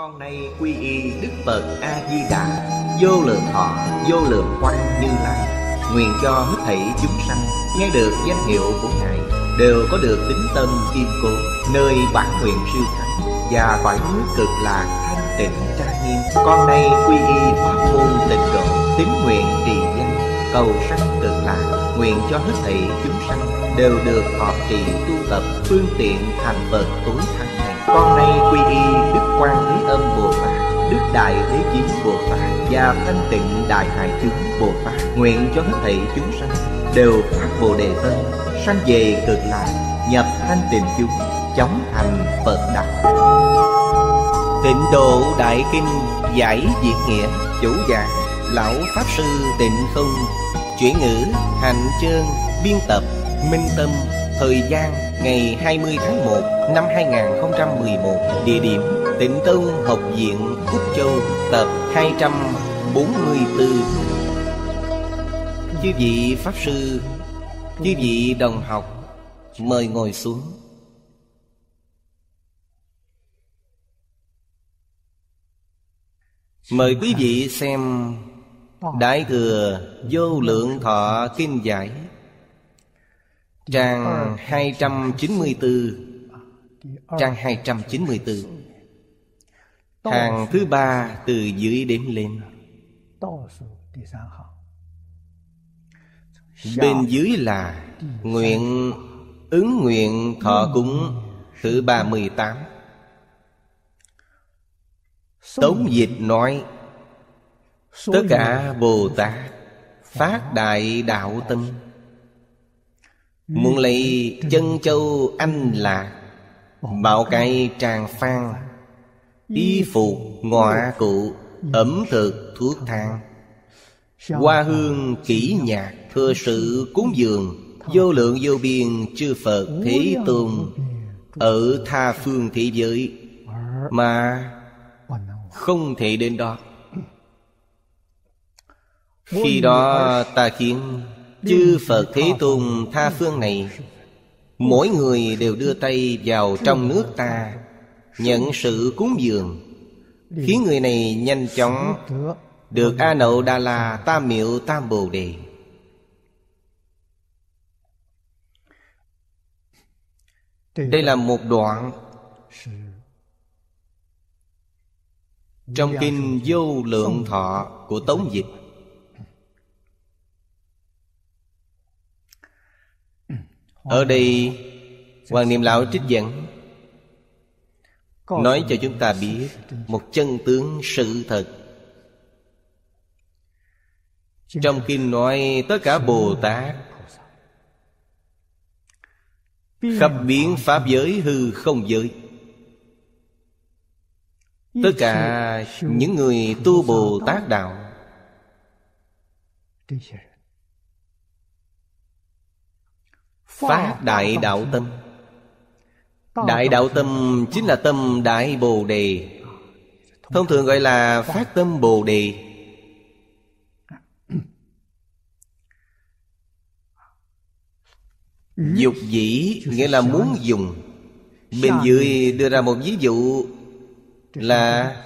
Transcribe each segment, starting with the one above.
Con nay quy y Đức Phật A-di-đà, vô lượng thọ, vô lượng quang Như Lai. Nguyện cho hết thảy chúng sanh nghe được danh hiệu của Ngài đều có được tín tâm kiên cố, nơi bản nguyện siêu thắng và cõi nước cực lạc thanh tịnh trang nghiêm. Con nay quy y pháp môn tịnh độ, tín nguyện trì danh, cầu sanh cực lạc. Nguyện cho hết thảy chúng sanh đều được thọ trì tu tập phương tiện thành Phật tối thắng này. Con nay quy y Đức Quan Thế Âm Bồ Tát, Đức Đại Thế Chí Bồ Tát và Thanh Tịnh Đại Hải Chúng Bồ Tát. Nguyện cho hết thảy chúng sanh đều phát Bồ Đề Tâm, sanh về cực lạc, nhập thanh tịnh chúng, chóng thành Phật đạo. Tịnh Độ Đại Kinh giải Việt nghĩa. Chủ giảng Lão Pháp Sư Tịnh Không. Chuyển ngữ Hạnh Chương. Biên tập Minh Tâm. Thời gian ngày 20 tháng 1 năm 2011. Địa điểm Tịnh Tông Học viện Phúc Châu. Tập 244. Chư vị Pháp Sư, chư vị đồng học, mời ngồi xuống. Mời quý vị xem Đại Thừa Vô Lượng Thọ Kinh Giải, trang 294. Trang 294, hàng thứ 3 từ dưới đếm lên. Bên dưới là nguyện ứng nguyện thọ cúng thứ 38. Tống dịch nói: tất cả Bồ Tát phát đại đạo tâm, muốn lấy chân châu anh lạc, bạo cây tràng phan, y phục ngọa cụ, ẩm thực thuốc thang, hoa hương kỹ nhạc, thừa sự cúng dường vô lượng vô biên chư Phật Thế Tôn ở tha phương thế giới mà không thể đến đó. Khi đó ta khiến chư Phật Thế Tôn tha phương này, mỗi người đều đưa tay vào trong nước ta, nhận sự cúng dường, khiến người này nhanh chóng được A Nậu Đà La Tam Miệu Tam Bồ Đề. Đây là một đoạn trong kinh Vô Lượng Thọ của Tống Dịch. Ở đây Hoàng Niệm Lão trích dẫn nói cho chúng ta biết một chân tướng sự thật. Trong kinh nói tất cả Bồ Tát khắp biến pháp giới hư không giới, tất cả những người tu Bồ Tát đạo, phát đại đạo tâm. Đại đạo tâm chính là tâm Đại Bồ Đề, thông thường gọi là phát tâm Bồ Đề. Dục dĩ nghĩa là muốn dùng. Bên dưới đưa ra một ví dụ là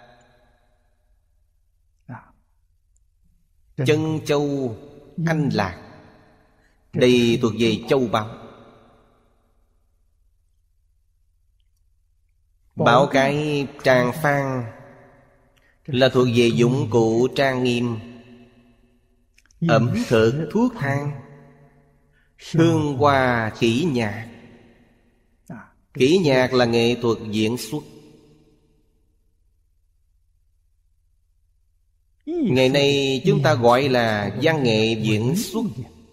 chân châu anh lạc. Đây thuộc về châu báu. Bảo cái tràng phan là thuộc về dụng cụ trang nghiêm. Ẩm thực thuốc thang, hương hoa kỹ nhạc. Kỹ nhạc là nghệ thuật diễn xuất. Ngày nay chúng ta gọi là văn nghệ diễn xuất.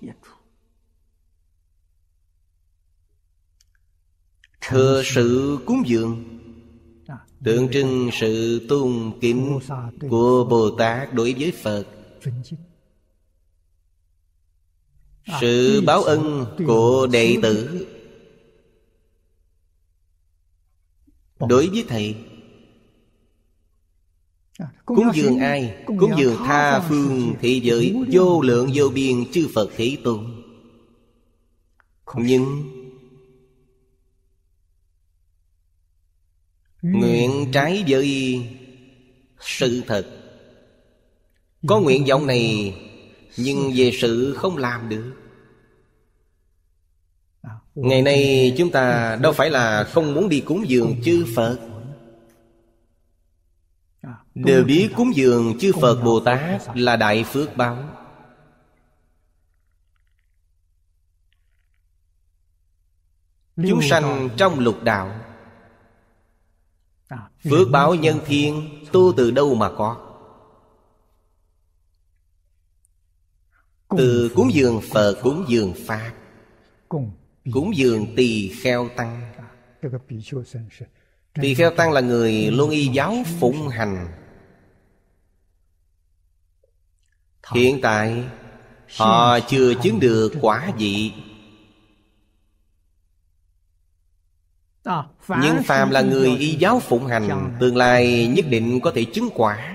Thừa sự cúng dường, tượng trưng sự tôn kính của Bồ Tát đối với Phật, sự báo ân của đệ tử đối với thầy. Cúng dường ai? Cúng dường tha phương thế giới vô lượng vô biên chư Phật Thế Tôn. nguyện trái với sự thật. Có nguyện vọng này nhưng về sự không làm được. Ngày nay chúng ta đâu phải là không muốn đi cúng dường chư Phật, đều biết cúng dường chư Phật Bồ Tát là đại phước báo. Chúng sanh trong lục đạo, phước báo nhân thiên tu từ đâu mà có? Từ cúng dường Phật, cúng dường Pháp, cúng dường Tỳ Kheo Tăng. Tỳ Kheo Tăng là người luôn y giáo phụng hành. Hiện tại họ chưa chứng được quả vị, nhưng phàm là người y giáo phụng hành, tương lai nhất định có thể chứng quả.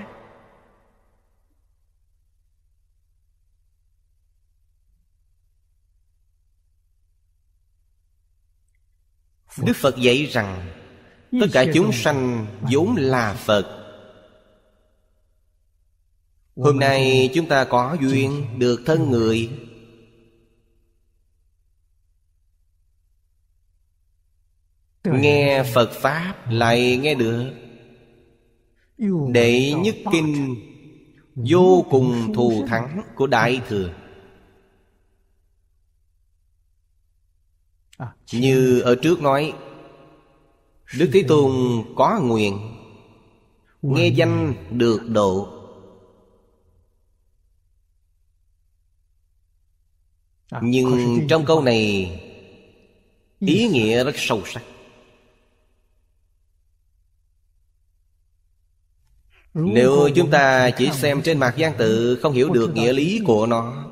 Đức Phật dạy rằng tất cả chúng sanh vốn là Phật. Hôm nay chúng ta có duyên được thân người, nghe Phật Pháp lại nghe được đệ nhất kinh vô cùng thù thắng của Đại Thừa. Như ở trước nói, Đức Thế Tôn có nguyện nghe danh được độ. Nhưng trong câu này ý nghĩa rất sâu sắc. Nếu chúng ta chỉ xem trên mặt văn tự, không hiểu được nghĩa lý của nó,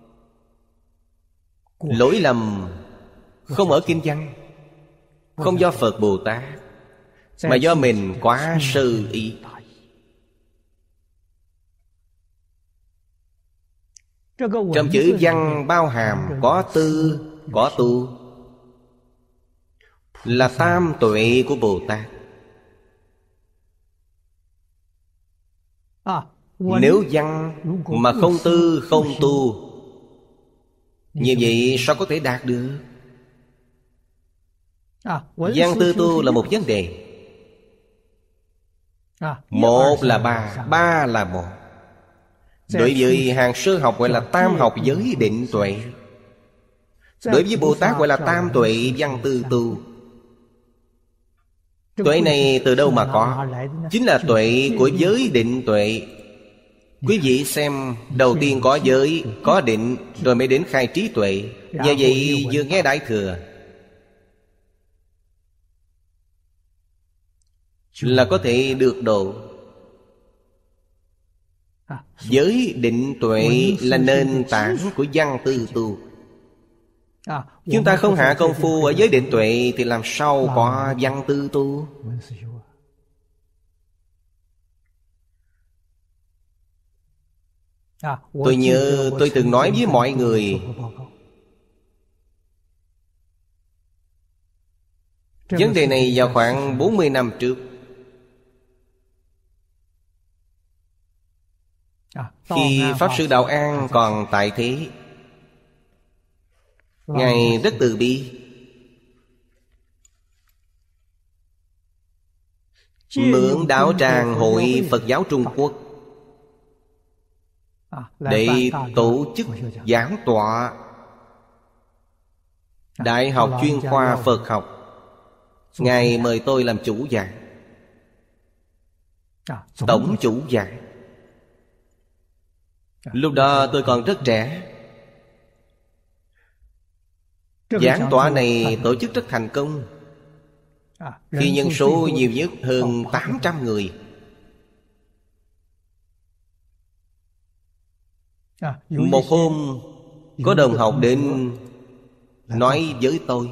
lỗi lầm không ở kinh văn, không do Phật Bồ Tát, mà do mình quá sơ ý. Trong chữ văn bao hàm có tư, có tu, là tam tuệ của Bồ Tát. Nếu văn mà không tư, không tu, như vậy sao có thể đạt được? Văn tư tu là một vấn đề. Một là ba, ba là một. Đối với hàng sơ học gọi là tam học giới định tuệ. Đối với Bồ Tát gọi là tam tuệ văn tư tu. Tuệ này từ đâu mà có? Chính là tuệ của giới định tuệ. Quý vị xem, đầu tiên có giới, có định, rồi mới đến khai trí tuệ. Nhờ vậy vừa nghe Đại Thừa là có thể được độ. Giới định tuệ là nền tảng của văn tư tu. Chúng ta không hạ công phu ở giới định tuệ thì làm sao có văn tư tu? Tôi nhớ tôi từng nói với mọi người, vấn đề này vào khoảng 40 năm trước. Khi Pháp Sư Đạo An còn tại thế, Ngài rất từ bi, mượn đạo tràng Hội Phật giáo Trung Quốc để tổ chức giảng tọa Đại học chuyên khoa Phật học. Ngài mời tôi làm chủ giảng, tổng chủ giảng. Lúc đó tôi còn rất trẻ. Giảng tọa này tổ chức rất thành công. Khi nhân số nhiều nhất hơn 800 người. Một hôm có đồng học đến nói với tôi.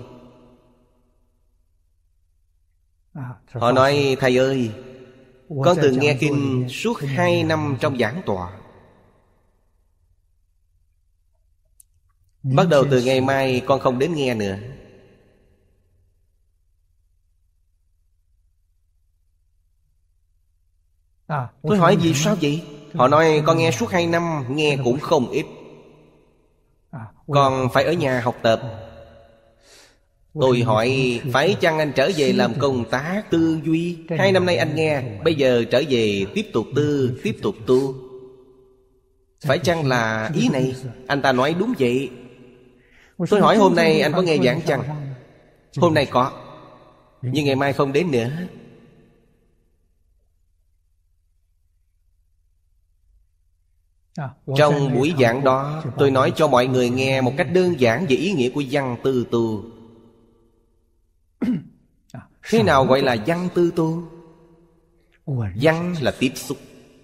Họ nói: thầy ơi, con từng nghe kinh suốt 2 năm trong giảng tọa. Bắt đầu từ ngày mai con không đến nghe nữa. Tôi hỏi vì sao vậy? Họ nói con nghe suốt 2 năm, nghe cũng không ít. Con phải ở nhà học tập. Tôi hỏi phải chăng anh trở về làm công tác tư duy? 2 năm nay anh nghe, bây giờ trở về tiếp tục tư, tiếp tục tu. Phải chăng là ý này? Anh ta nói đúng vậy. Tôi hỏi hôm nay anh có nghe giảng chăng? Hôm nay có, nhưng ngày mai không đến nữa. Trong buổi giảng đó, tôi nói cho mọi người nghe một cách đơn giản về ý nghĩa của văn tư tu. Thế nào gọi là văn tư tu? Văn là tiếp xúc.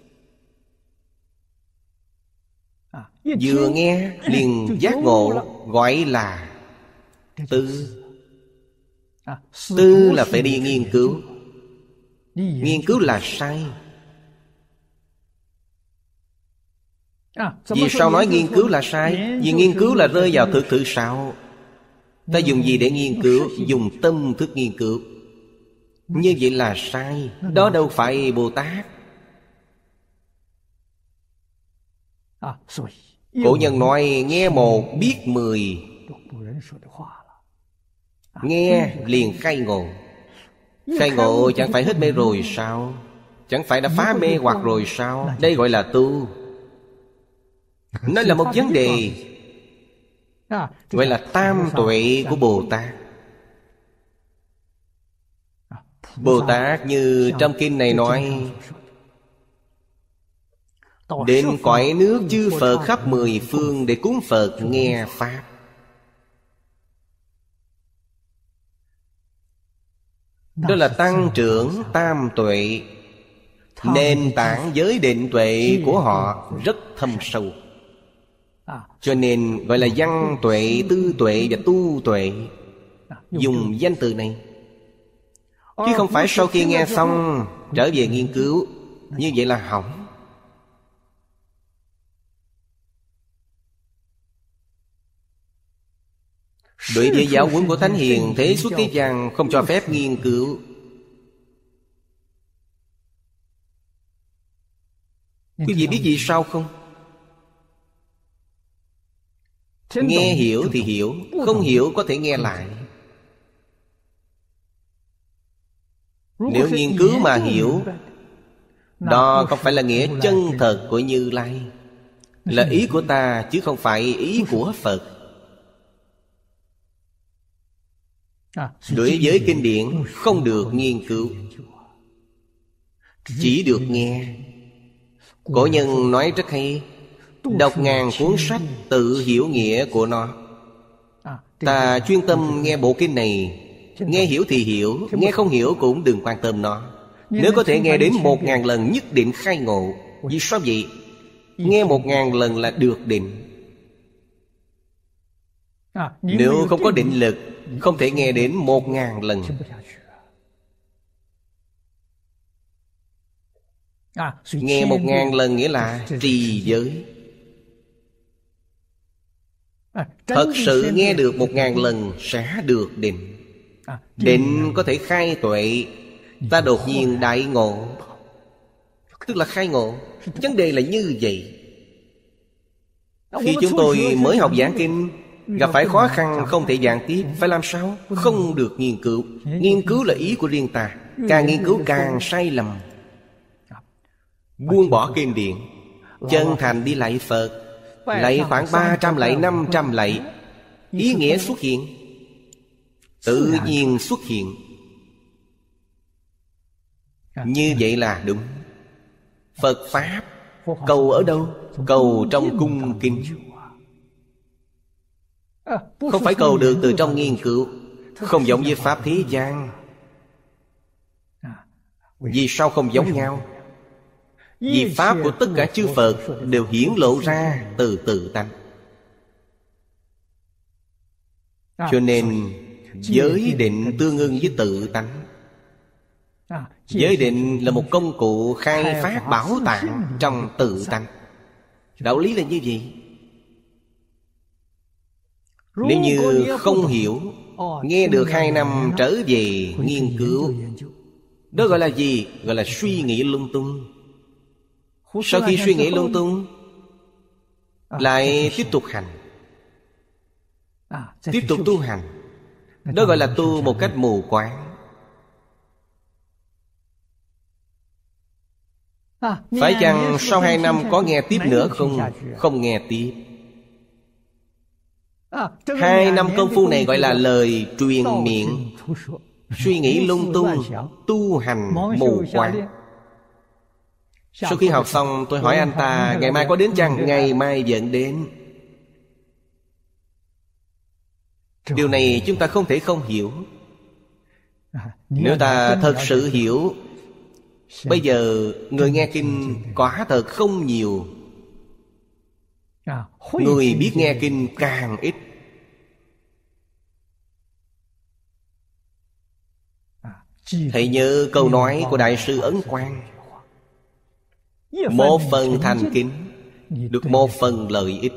Vừa nghe liền giác ngộ, gọi là tư. Tư là phải đi nghiên cứu. Nghiên cứu là sai. Vì sao nói nghiên cứu là sai? Vì nghiên cứu là rơi vào thực sao. Ta dùng gì để nghiên cứu? Dùng tâm thức nghiên cứu. Như vậy là sai. Đó đâu phải Bồ Tát. Cổ nhân nói nghe một biết 10. Nghe liền khai ngộ. Khai ngộ chẳng phải hết mê rồi sao? Chẳng phải đã phá mê hoặc rồi sao? Đây gọi là tu. Nó là một vấn đề, gọi là tam tuệ của Bồ Tát. Bồ Tát như trong kinh này nói, đến cõi nước chư Phật khắp 10 phương để cúng Phật nghe Pháp. Đó là tăng trưởng tam tuệ. Nền tảng giới định tuệ của họ rất thâm sâu. Cho nên gọi là văn tuệ, tư tuệ và tu tuệ. Dùng danh từ này, chứ không phải sau khi nghe xong trở về nghiên cứu. Như vậy là hỏng. Đối với giáo huấn của Thánh Hiền, thế suốt thế gian không cho phép nghiên cứu. Quý vị biết vì sao không? Nghe hiểu thì hiểu, không hiểu có thể nghe lại. Nếu nghiên cứu mà hiểu, đó không phải là nghĩa chân thật của Như Lai, là ý của ta chứ không phải ý của Phật. Đối với kinh điển không được nghiên cứu, chỉ được nghe. Cổ nhân nói rất hay, đọc ngàn cuốn sách tự hiểu nghĩa của nó. Ta chuyên tâm nghe bộ kinh này, nghe hiểu thì hiểu, nghe không hiểu cũng đừng quan tâm nó. Nếu có thể nghe đến 1000 lần nhất định khai ngộ. Vì sao vậy? Nghe 1000 lần là được định. Nếu không có định lực, không thể nghe đến 1000 lần. Nghe 1000 lần nghĩa là trì giới. Thật sự nghe được 1000 lần sẽ được định. Định có thể khai tuệ. Ta đột nhiên đại ngộ, tức là khai ngộ. Vấn đề là như vậy. Khi chúng tôi mới học giảng kinh, gặp phải khó khăn không thể giảng tiếp, phải làm sao? Không được nghiên cứu. Nghiên cứu là ý của riêng ta. Càng nghiên cứu càng sai lầm. Buông bỏ kinh điển, chân thành đi lạy Phật. Lạy khoảng 300 lạy, 500 lạy, ý nghĩa xuất hiện, tự nhiên xuất hiện. Như vậy là đúng. Phật Pháp cầu ở đâu? Cầu trong cung kinh. Không phải cầu được từ trong nghiên cứu. Không giống với Pháp thế gian. Vì sao không giống nhau? Vì Pháp của tất cả chư Phật đều hiển lộ ra từ tự tánh. Cho nên giới định tương ưng với tự tánh. Giới định là một công cụ khai phát bảo tàng trong tự tánh. Đạo lý là như vậy. Nếu như không hiểu, nghe được 2 năm trở về nghiên cứu, đó gọi là gì? Gọi là suy nghĩ lung tung. Sau khi suy nghĩ lung tung, lại tiếp tục hành, tiếp tục tu hành. Đó gọi là tu một cách mù quáng. Phải chăng sau 2 năm có nghe tiếp nữa không? Không nghe tiếp. 2 năm công phu này gọi là lời truyền miệng. Suy nghĩ lung tung, tu hành mù quáng. Sau khi học xong, tôi hỏi anh ta, ngày mai có đến chăng? Ngày mai vẫn đến. Điều này chúng ta không thể không hiểu. Nếu ta thật sự hiểu, bây giờ người nghe kinh quả thật không nhiều, người biết nghe kinh càng ít. Hãy nhớ câu nói của Đại sư Ấn Quang: 1 phần thành kính được 1 phần lợi ích,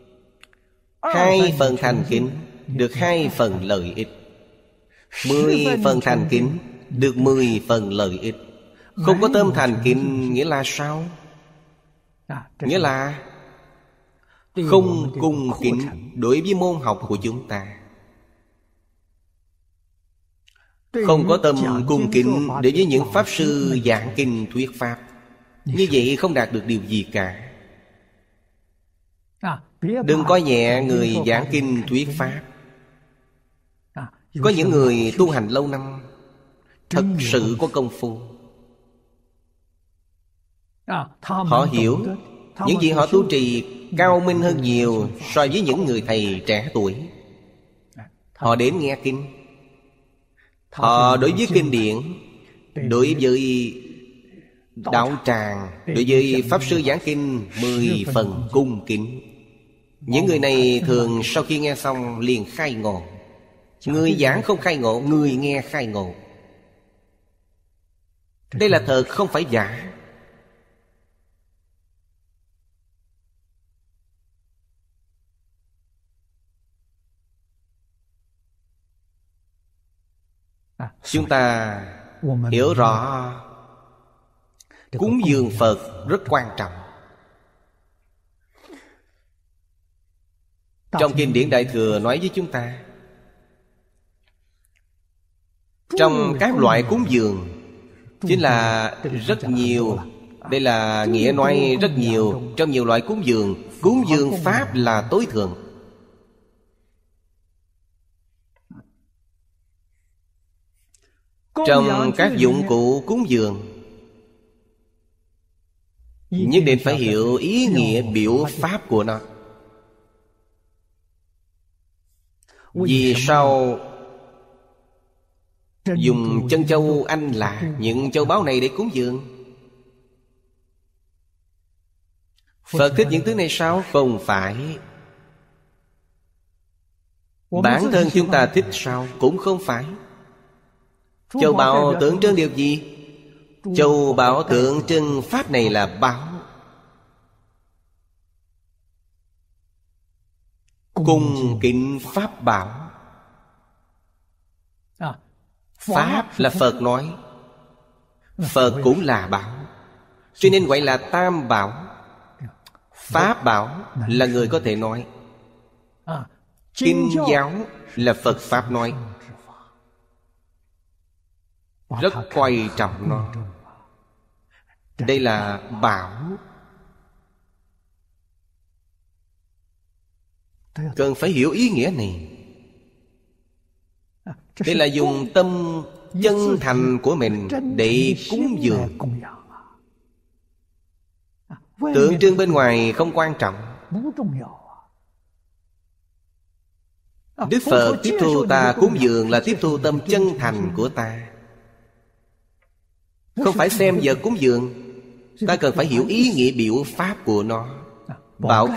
2 phần thành kính được 2 phần lợi ích, 10 phần thành kính được 10 phần lợi ích. Không có tâm thành kính nghĩa là sao? Nghĩa là không cung kính đối với môn học của chúng ta. Không có tâm cung kính đối với những Pháp sư giảng kinh thuyết Pháp. Như vậy không đạt được điều gì cả. Đừng coi nhẹ người giảng kinh thuyết Pháp. Có những người tu hành lâu năm, thật sự có công phu. Họ hiểu những gì họ tu trì cao minh hơn nhiều so với những người thầy trẻ tuổi. Họ đến nghe kinh, họ đối với kinh điển, đối với đạo tràng, đối với Pháp sư giảng kinh 10 phần cung kính. Những người này thường sau khi nghe xong liền khai ngộ. Người giảng không khai ngộ, người nghe khai ngộ. Đây là thật không phải giả. Chúng ta hiểu rõ cúng dường Phật rất quan trọng. Trong kinh điển Đại Thừa nói với chúng ta, trong các loại cúng dường chính là rất nhiều. Đây là nghĩa nói rất nhiều. Trong nhiều loại cúng dường Pháp là tối thượng. Trong các dụng cụ cúng dường, nhất định phải hiểu ý nghĩa biểu pháp của nó. Vì sao dùng chân châu Anh Lạc, những châu báu này để cúng dường? Phật thích những thứ này sao? Không phải. Bản thân chúng ta thích sao? Cũng không phải. Châu báu tượng trưng điều gì? Châu báu tượng trưng pháp này là báu. Cung kính pháp bảo. Pháp là Phật nói, Phật cũng là bảo, cho nên gọi là tam bảo. Pháp bảo là người có thể nói, kinh giáo là Phật Pháp nói. Rất quan trọng nó. Đây là bảo, cần phải hiểu ý nghĩa này. Đây là dùng tâm chân thành của mình để cúng dường. Tượng trưng bên ngoài không quan trọng. Đức Phật tiếp thu ta cúng dường là tiếp thu tâm chân thành của ta. Không phải xem giờ cúng dường. Ta cần phải hiểu ý nghĩa biểu pháp của nó. Bảo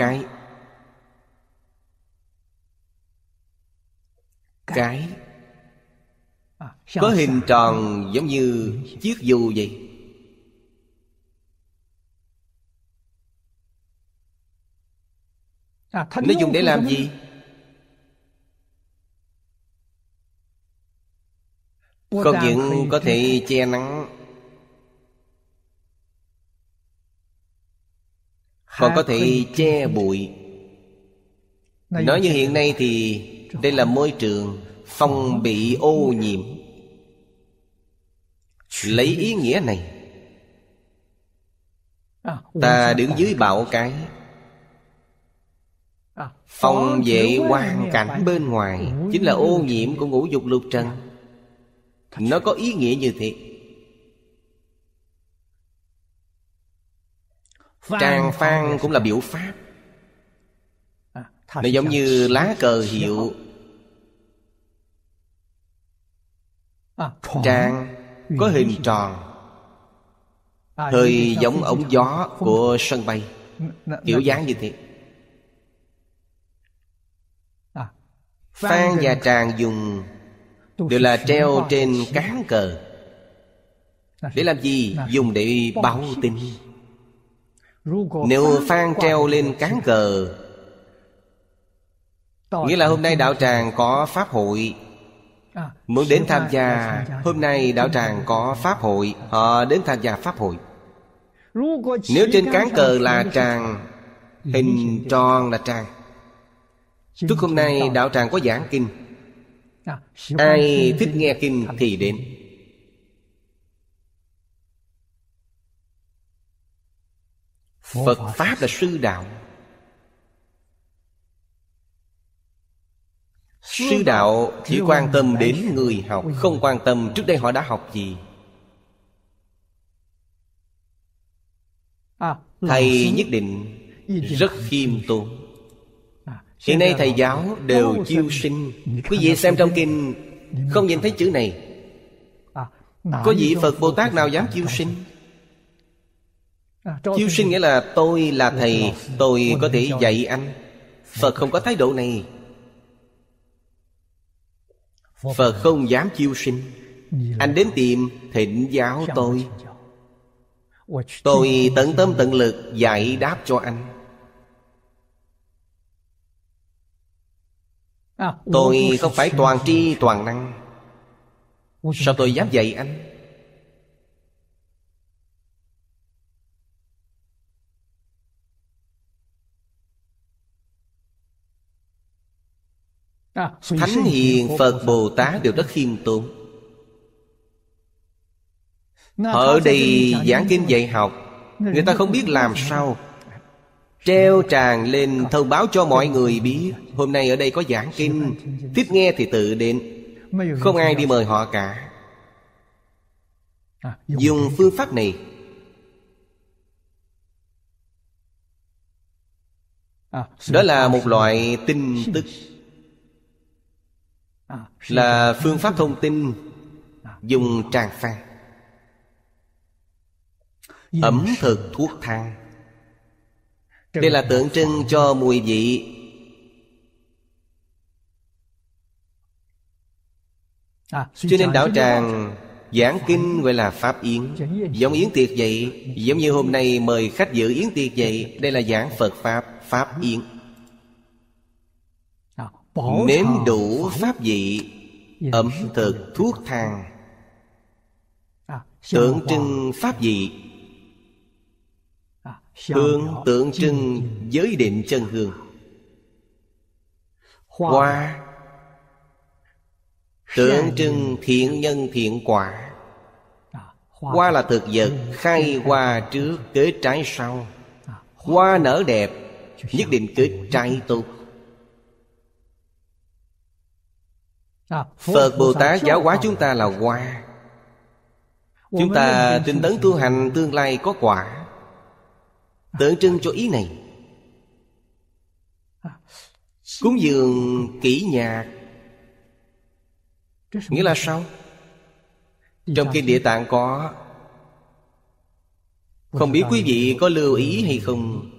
cái có hình tròn giống như chiếc dù vậy. Nó dùng để làm gì? Không những có thể che nắng, còn có thể che bụi. Nói như hiện nay thì đây là môi trường phong bị ô nhiễm. Lấy ý nghĩa này, ta đứng dưới bạo cái, phòng vệ hoàn cảnh bên ngoài chính là ô nhiễm của ngũ dục lục trần. Nó có ý nghĩa như thế. Tràng phan cũng là biểu pháp. Nó giống như lá cờ hiệu. Tràng có hình tròn, hơi giống ống gió của sân bay, kiểu dáng như thế. Phan và tràng dùng đều là treo trên cán cờ. Để làm gì? Dùng để báo tin. Nếu phan treo lên cán cờ, nghĩa là hôm nay đạo tràng có pháp hội, muốn đến tham gia. Hôm nay đạo tràng có pháp hội, họ đến tham gia pháp hội. Nếu trên cán cờ là tràng, hình tròn là tràng, tức hôm nay đạo tràng có giảng kinh. Ai thích nghe kinh thì đến. Phật Pháp là sư đạo. Sư đạo chỉ quan tâm đến người học, không quan tâm trước đây họ đã học gì. Thầy nhất định rất khiêm tốn. Hiện nay thầy giáo đều chiêu sinh. Quý vị xem trong kinh không nhìn thấy chữ này. Có vị Phật Bồ Tát nào dám chiêu sinh? Chiêu sinh nghĩa là tôi là thầy, tôi có thể dạy anh. Phật không có thái độ này. Phật không dám chiêu sinh. Anh đến tìm thỉnh giáo tôi, tôi tận tâm tận lực giải đáp cho anh. Tôi không phải toàn tri toàn năng. Sao tôi dám dạy anh? Thánh hiền Phật Bồ Tát đều rất khiêm tốn. Họ ở đây giảng kinh dạy học, người ta không biết làm sao treo tràng lên thông báo cho mọi người biết hôm nay ở đây có giảng kinh. Thích nghe thì tự đến, không ai đi mời họ cả. Dùng phương pháp này đó là một loại tin tức, là phương pháp thông tin. Dùng tràng phan, ẩm thực thuốc thang. Đây là tượng trưng cho mùi vị. Cho nên đạo tràng giảng kinh gọi là pháp yến. Giống yến tiệc vậy. Giống như hôm nay mời khách dự yến tiệc vậy. Đây là giảng Phật Pháp, pháp yến. Nếm đủ pháp vị, ẩm thực thuốc thang, tượng trưng pháp vị. Hương tượng trưng giới định chân hương. Hoa tượng trưng thiện nhân thiện quả. Hoa là thực vật, khai hoa trước kết trái sau. Hoa nở đẹp nhất định kết trái tốt. Phật Bồ Tát giáo hóa chúng ta là hoa. Chúng ta tinh tấn tu hành, tương lai có quả, tượng trưng cho ý này. Cúng dường kỹ nhạc nghĩa là sao? Trong kinh Địa Tạng có, không biết quý vị có lưu ý hay không?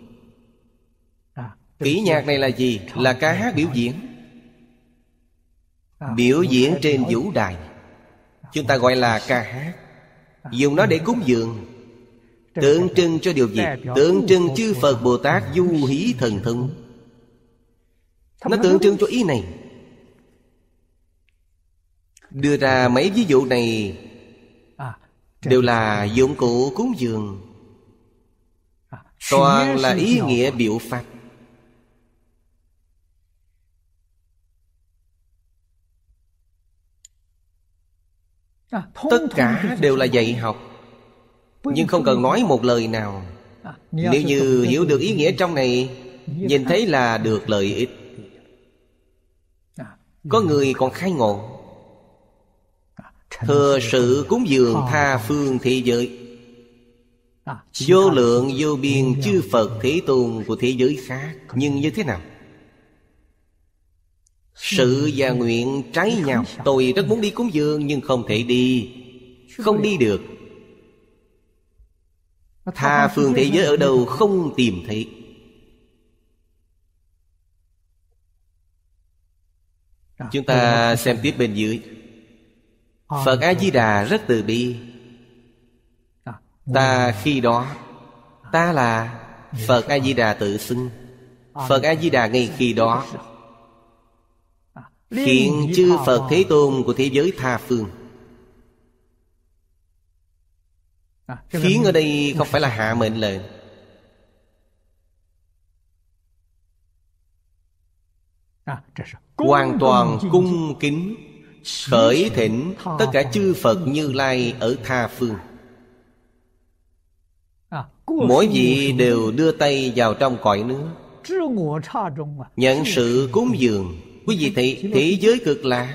Kỹ nhạc này là gì? Là ca hát biểu diễn. Biểu diễn trên vũ đài, chúng ta gọi là ca hát. Dùng nó để cúng dường, tượng trưng cho điều gì? Tượng trưng chư Phật Bồ Tát du hí thần thông. Nó tượng trưng cho ý này. Đưa ra mấy ví dụ này đều là dụng cụ cúng dường. toàn là ý nghĩa biểu pháp. Tất cả đều là dạy học, nhưng không cần nói một lời nào. Nếu như hiểu được ý nghĩa trong này, nhìn thấy là được lợi ích. Có người còn khai ngộ, thừa sự cúng dường tha phương thế giới, vô lượng vô biên chư Phật Thế Tôn của thế giới khác. Nhưng như thế nào? Sự và nguyện trái nhau. Tôi rất muốn đi cúng dường nhưng không thể đi, không đi được. Tha phương thế giới ở đâu không tìm thấy. Chúng ta xem tiếp bên dưới. Phật A-di-đà rất từ bi. Ta khi đó, ta là Phật A-di-đà tự xưng. Phật A-di-đà ngay khi đó hiện chư Phật Thế Tôn của thế giới tha phương. Khiến ở đây không phải là hạ mệnh lệnh. Hoàn toàn cung kính khởi thỉnh tất cả chư Phật Như Lai ở tha phương. Mỗi vị đều đưa tay vào trong cõi nước, nhận sự cúng dường. Quý vị thấy thế giới cực lạc,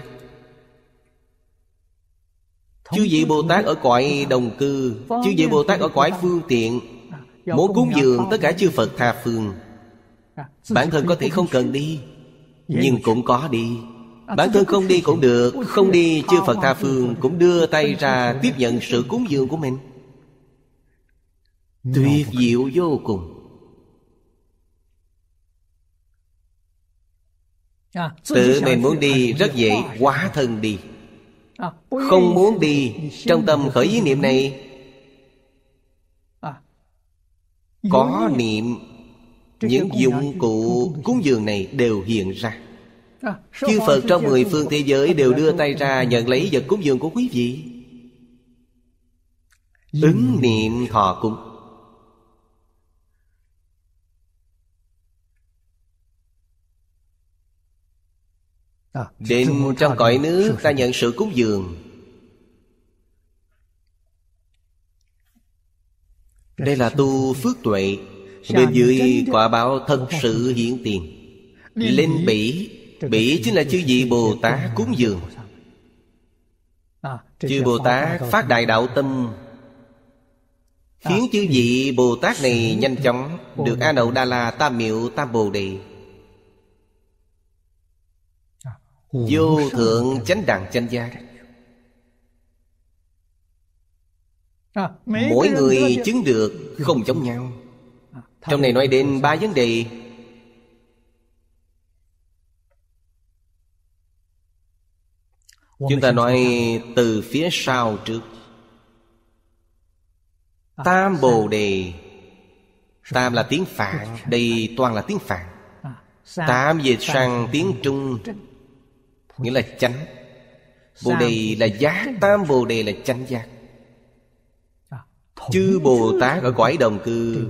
chư vị Bồ Tát ở cõi đồng cư, chư vị Bồ Tát ở cõi phương tiện, muốn cúng dường tất cả chư Phật tha phương. Bản thân có thể không cần đi, nhưng cũng có đi. Bản thân không đi cũng được, không đi chư Phật tha phương cũng đưa tay ra tiếp nhận sự cúng dường của mình. Tuyệt diệu vô cùng. Tự mình muốn đi rất dễ, hóa thân đi. Không muốn đi, trong tâm khởi ý niệm này, có niệm, những dụng cụ cúng dường này đều hiện ra. Chư Phật trong 10 phương thế giới đều đưa tay ra nhận lấy vật cúng dường của quý vị. Ứng niệm thọ cúng. Đến trong cõi nước ta nhận sự cúng dường. Đây là tu phước tuệ. Bên dưới quả báo thật sự hiện tiền. Lên bỉ, bỉ chính là chư vị Bồ Tát cúng dường. Chư Bồ Tát phát đại đạo tâm, khiến chư vị Bồ Tát này nhanh chóng được A Nậu Đa La Tam Miệu Tam Bồ Đề, vô thượng chánh đẳng chánh giác. Mỗi người chứng được không giống nhau. Trong này nói đến 3 vấn đề. Chúng ta nói từ phía sau trước. Tam Bồ Đề. Tam là tiếng Phạn, đây toàn là tiếng Phạn. Tam dịch sang tiếng Trung, nghĩa là chánh. Bồ Đề là giác, Tam Bồ Đề là chánh giác. Chư Bồ Tát ở cõi đồng cư,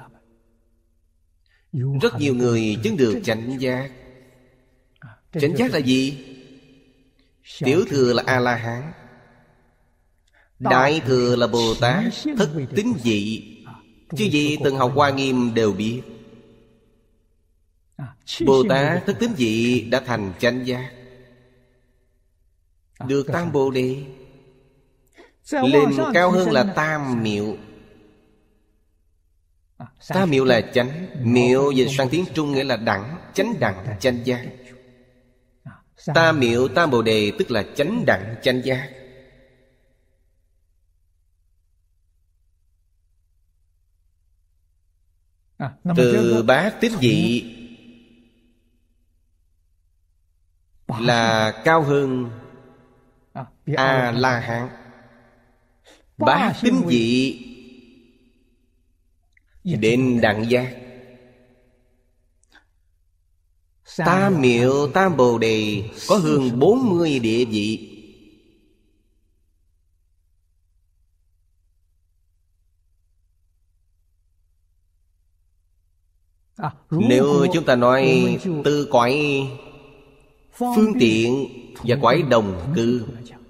rất nhiều người chứng được chánh giác. Chánh giác là gì? Tiểu thừa là A-la-hán, đại thừa là Bồ Tát thất tín vị. Chứ gì từng học Hoa Nghiêm đều biết, Bồ Tát thất tín vị đã thành chánh giác, được Tam Bồ Đề. Lên cao hơn là Tam Miệu. Tam Miệu là chánh. Miệu dịch sang tiếng Trung nghĩa là đẳng, chánh đẳng chánh giác. Tam Miệu Tam Bồ Đề tức là chánh đẳng chánh giác. Từ bát tín vị là cao hơn A-la-hán. Bát tín vị đến đẳng giác. Tam Miệu Tam Bồ Đề có hơn 40 địa vị. Nếu chúng ta nói từ cõi phương tiện và cõi đồng cư,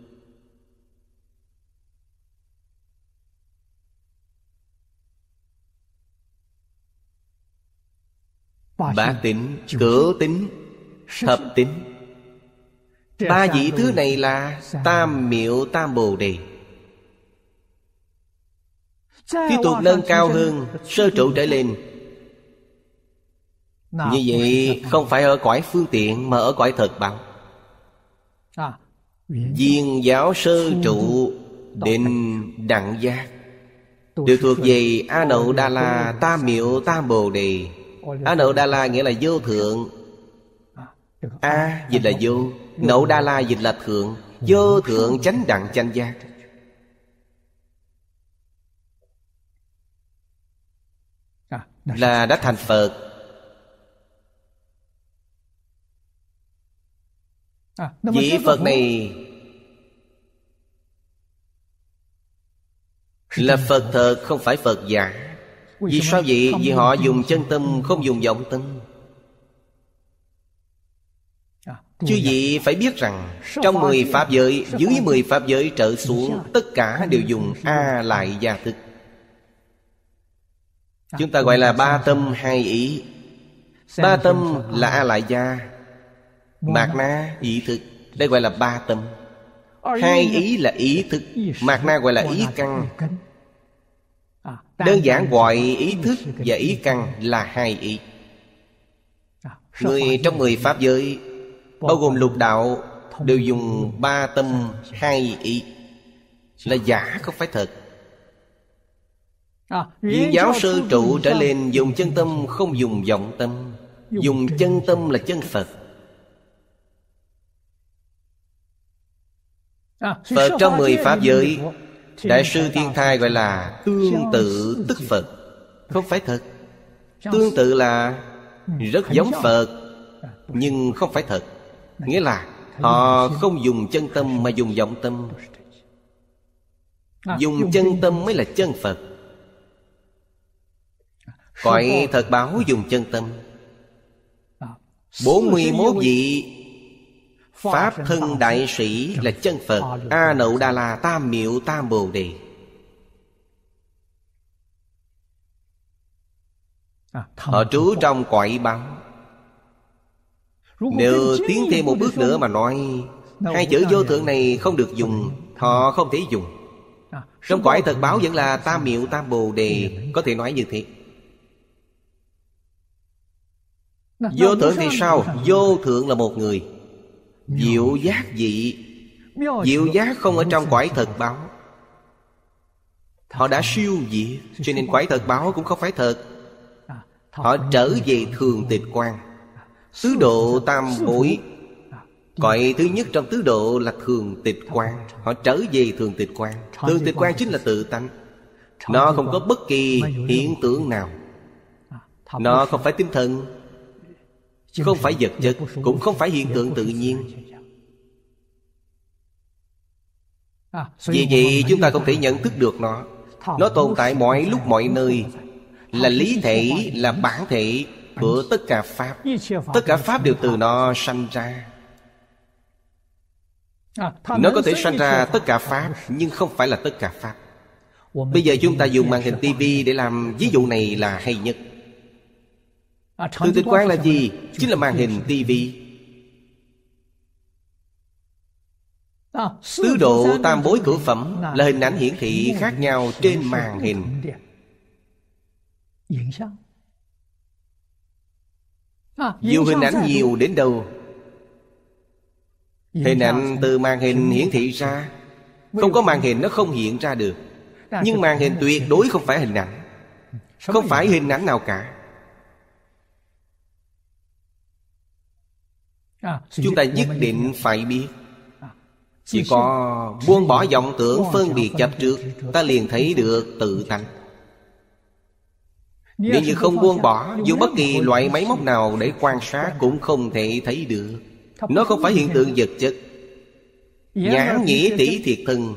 bát tín, cửu tín, thập tín, ba vị thứ này là tam miệu tam bồ đề. Tiếp tục nâng cao hơn, sơ trụ trở lên. Như vậy không phải ở cõi phương tiện, mà ở cõi thật báo. Viên giáo sơ trụ định đẳng giác đều thuộc về A Nậu Đa La tam miệu tam bồ đề. A Nậu Đa La nghĩa là vô thượng. A dịch là vô, Nậu Đa La dịch là thượng. Vô thượng chánh đẳng chánh giác. Là đã thành Phật. Vị Phật này là Phật thật, không phải Phật giả. Vì sao vậy? Vì họ dùng chân tâm, không dùng vọng tâm. Chư vị phải biết rằng trong 10 pháp giới, dưới 10 pháp giới trở xuống, tất cả đều dùng A Lại Gia thức. Chúng ta gọi là ba tâm hai ý. Ba tâm là A Lại Gia, mạt na ý thức. Đây gọi là ba tâm. Hai ý là ý thức, mạt na gọi là ý căn. Đơn giản gọi ý thức và ý căn là hai ý. Người trong 10 pháp giới, bao gồm lục đạo, đều dùng ba tâm hai ý. Là giả, không phải thật. Viên giáo sơ trụ trở lên dùng chân tâm, không dùng vọng tâm. Dùng chân tâm là chân Phật. Phật trong 10 pháp giới, Đại sư Thiên Thai gọi là tương tự tức Phật. Không phải thật. Tương tự là rất giống Phật, nhưng không phải thật. Nghĩa là họ không dùng chân tâm mà dùng vọng tâm. Dùng chân tâm mới là chân Phật. Cõi thật báo dùng chân tâm. 41 vị Pháp thân đại sĩ là chân Phật. A Nậu Đa La tam miệu tam bồ đề. Họ trú trong cõi báo. Nếu tiến thêm một bước nữa mà nói, hai chữ vô thượng này không được dùng, họ không thể dùng. Trong cõi thật báo vẫn là tam miệu tam bồ đề. Có thể nói như thế. Vô thượng thì sao? Vô thượng là một người. Diệu giác vị. Diệu giác không ở trong cõi thật báo. Họ đã siêu diệt, cho nên cõi thật báo cũng không phải thật. Họ trở về thường tịch quan. Tứ độ tam bối. Cõi thứ nhất trong tứ độ là thường tịch quan. Họ trở về thường tịch quan. Thường tịch quan chính là tự tánh. Nó không có bất kỳ hiện tượng nào. Nó không phải tinh thần, không phải vật chất, cũng không phải hiện tượng tự nhiên. Vì vậy chúng ta không thể nhận thức được nó. Nó tồn tại mọi lúc mọi nơi. Là lý thể, là bản thể của tất cả Pháp. Tất cả Pháp đều từ nó sanh ra. Nó có thể sanh ra tất cả Pháp, nhưng không phải là tất cả Pháp. Bây giờ chúng ta dùng màn hình tivi để làm ví dụ này là hay nhất. Thường tịch quan là gì? Chính là màn hình tivi. Tứ độ tam bối cửu phẩm là hình ảnh hiển thị khác nhau trên màn hình. Dù hình ảnh nhiều đến đâu, hình ảnh từ màn hình hiển thị ra, không có màn hình nó không hiện ra được. Nhưng màn hình tuyệt đối không phải hình ảnh. Không phải hình ảnh nào cả. Chúng ta nhất định phải biết. Chỉ có buông bỏ vọng tưởng phân biệt chấp trước, ta liền thấy được tự tánh. Nếu như không buông bỏ, dù bất kỳ loại máy móc nào để quan sát cũng không thể thấy được. Nó không phải hiện tượng vật chất. Nhãn nhĩ tỷ thiệt thân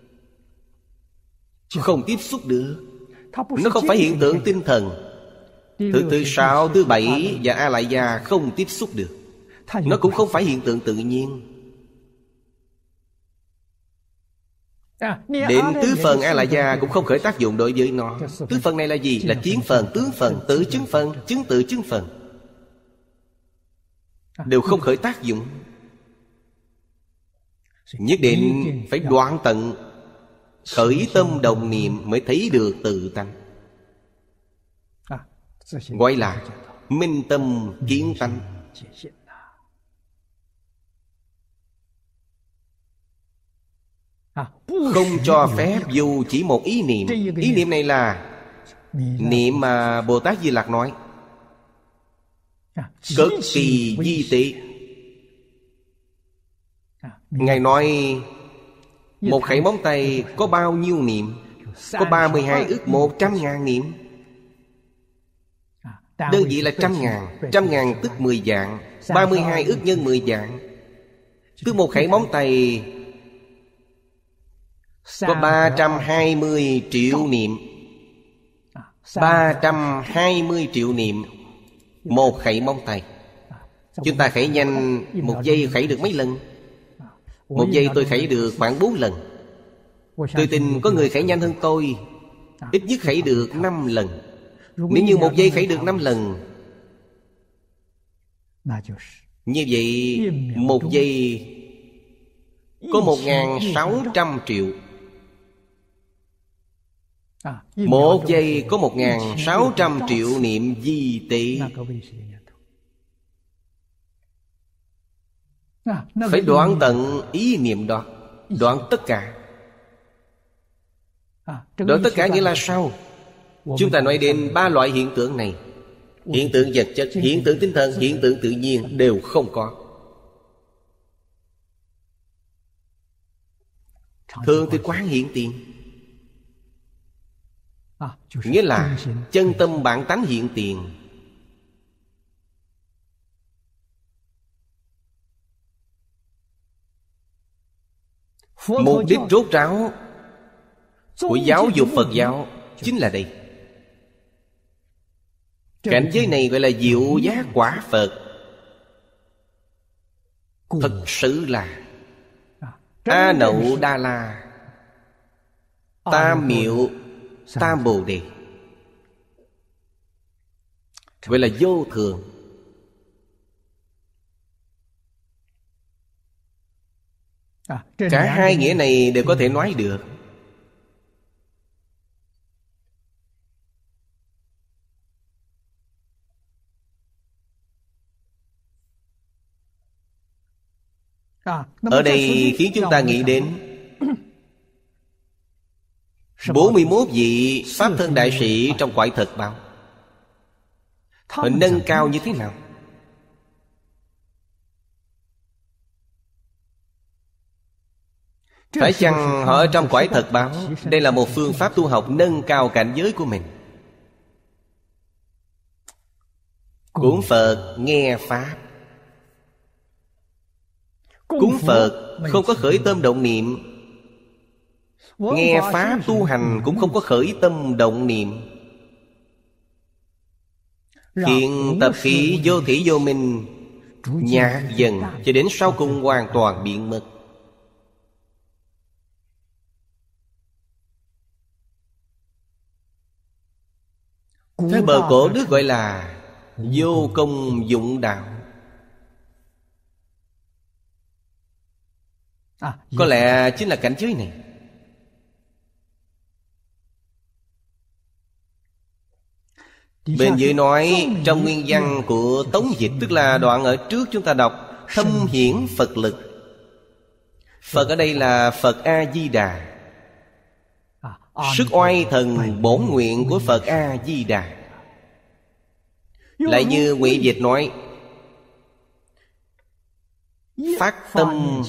không tiếp xúc được. Nó không phải hiện tượng tinh thần. Thứ thứ 6, thứ 7 và A Lại Gia không tiếp xúc được. Nó cũng không phải hiện tượng tự nhiên. Đến tứ phần A Lại Gia cũng không khởi tác dụng đối với nó. Tứ phần này là gì? Là kiến phần, tướng phần, tự chứng phần, chứng tự chứng phần, đều không khởi tác dụng. Nhất định phải đoạn tận, khởi tâm đồng niệm mới thấy được tự tánh, gọi là minh tâm kiến tánh. Không cho phép dù chỉ một ý niệm. Ý niệm này là niệm mà Bồ Tát Di Lặc nói, cực kỳ vi tế. Ngài nói một khẩy móng tay có bao nhiêu niệm? Có 32 ức 100.000 niệm. Đơn vị là 100.000. 100.000 tức 10 vạn. 32 ức nhân 10 vạn, tức một khẩy móng tay có 320 triệu niệm. 320 triệu niệm một khẩy móng tay. Chúng ta khẩy nhanh, một giây khẩy được mấy lần? Một giây tôi khẩy được khoảng 4 lần. Tôi tin có người khẩy nhanh hơn tôi, ít nhất khẩy được 5 lần. Nếu như một giây khẩy được 5 lần, như vậy một giây có 1.600 triệu. Một giây có 1.600 triệu niệm vi tế. Phải đoạn tận ý niệm đó, đoạn tất cả. Đoạn tất cả nghĩa là sao? Chúng ta nói đến 3 loại hiện tượng này: hiện tượng vật chất, hiện tượng tinh thần, hiện tượng tự nhiên đều không có. Thường thì quán hiện tiền, nghĩa là chân tâm bản tánh hiện tiền. Mục đích rốt ráo của giáo dục Phật giáo chính là đây. Cảnh giới này gọi là diệu giác quả Phật. Thật sự là A Nậu Đa La, Tam Miệu Tam Bồ Đề, gọi là vô thường. Cả hai nghĩa này đều có thể nói được. Ở đây khiến chúng ta nghĩ đến 41 vị Pháp Thân Đại Sĩ trong cõi thật báo. Họ nâng cao như thế nào? Phải chăng họ ở trong cõi thật báo? Đây là một phương pháp tu học nâng cao cảnh giới của mình. Cúng Phật nghe Pháp. Cúng Phật không có khởi tâm động niệm, nghe Pháp tu hành cũng không có khởi tâm động niệm. Thiện tập khí vô thủy vô minh nhạt dần cho đến sau cùng hoàn toàn biến mất. Thế bờ cổ Đức gọi là vô công dụng đạo. Có lẽ chính là cảnh giới này. Bên dưới nói trong nguyên văn của Tống Dịch, tức là đoạn ở trước chúng ta đọc, thâm hiển Phật lực. Phật ở đây là Phật A-di-đà. Sức oai thần bổn nguyện của Phật A-di-đà. Lại như Ngụy Dịch nói, phát tâm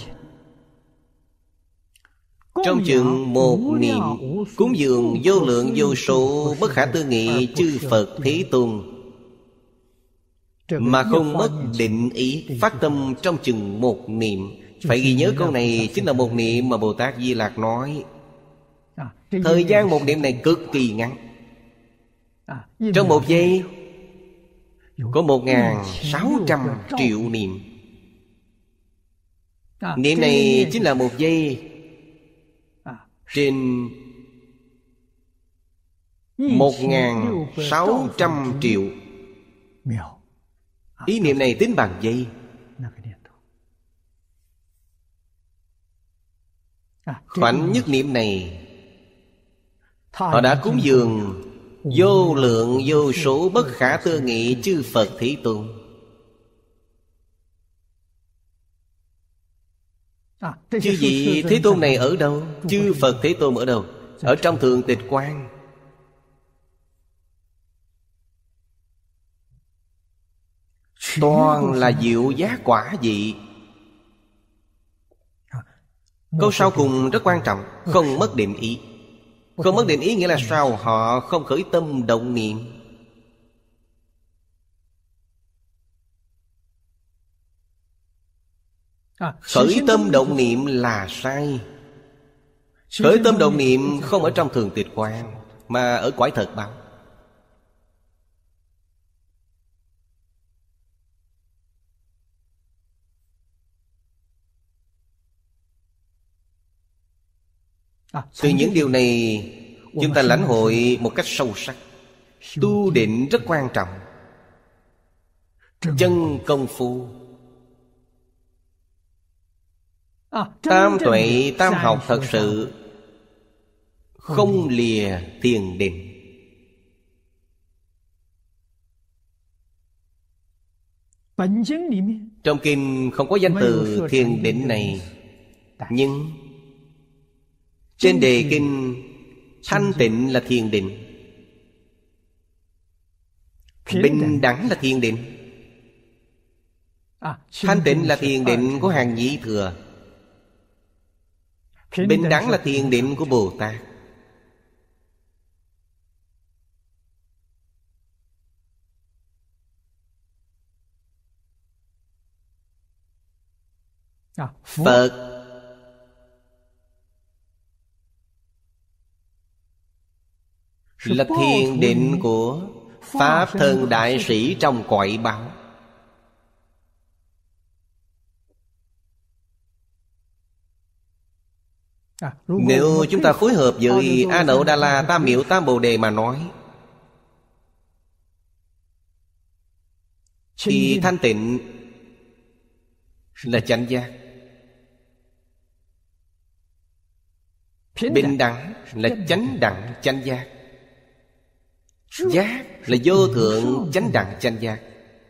trong chừng một niệm, cúng dường vô lượng vô số bất khả tư nghị chư Phật Thế Tôn, mà không mất định ý. Phát tâm trong chừng một niệm. Phải ghi nhớ câu này chính là một niệm mà Bồ Tát Di Lặc nói. Thời gian một niệm này cực kỳ ngắn. Trong một giây có 1.600 triệu niệm. Niệm này chính là 1 giây trên 1.600 triệu. Ý niệm này tính bằng giây. Khoảnh nhất niệm này họ đã cúng dường vô lượng vô số bất khả tư nghị chư Phật Thế Tôn. Chư vị Thế Tôn này ở đâu? Chư Phật Thế Tôn ở đâu? Ở trong Thượng Tịch Quan. Toàn là diệu giác quả vị. Câu sau cùng rất quan trọng. Không mất định ý. Không mất định ý nghĩa là sao? Họ không khởi tâm động niệm. Khởi tâm động niệm là sai. Khởi tâm động niệm không ở trong Thường Tịch Quan, mà ở cõi thật báo. Từ những điều này chúng ta lãnh hội một cách sâu sắc. Tu định rất quan trọng. Chân công phu, tam tuệ tam học thật sự không lìa thiền định. Trong kinh không có danh từ thiền định này, nhưng trên đề kinh thanh tịnh là thiền định, bình đẳng là thiền định. Thanh tịnh là thiền định của hàng nhị thừa, bình đẳng là thiền định của Bồ Tát. Phật là thiền định của Pháp Thân Đại Sĩ trong cõi báo. Nếu chúng ta phối hợp với A Nậu Đà La Tam Miệu Tam Bồ Đề mà nói, thì thanh tịnh là chánh giác, bình đẳng là chánh đẳng chánh giác, giác là vô thượng chánh đẳng chánh giác,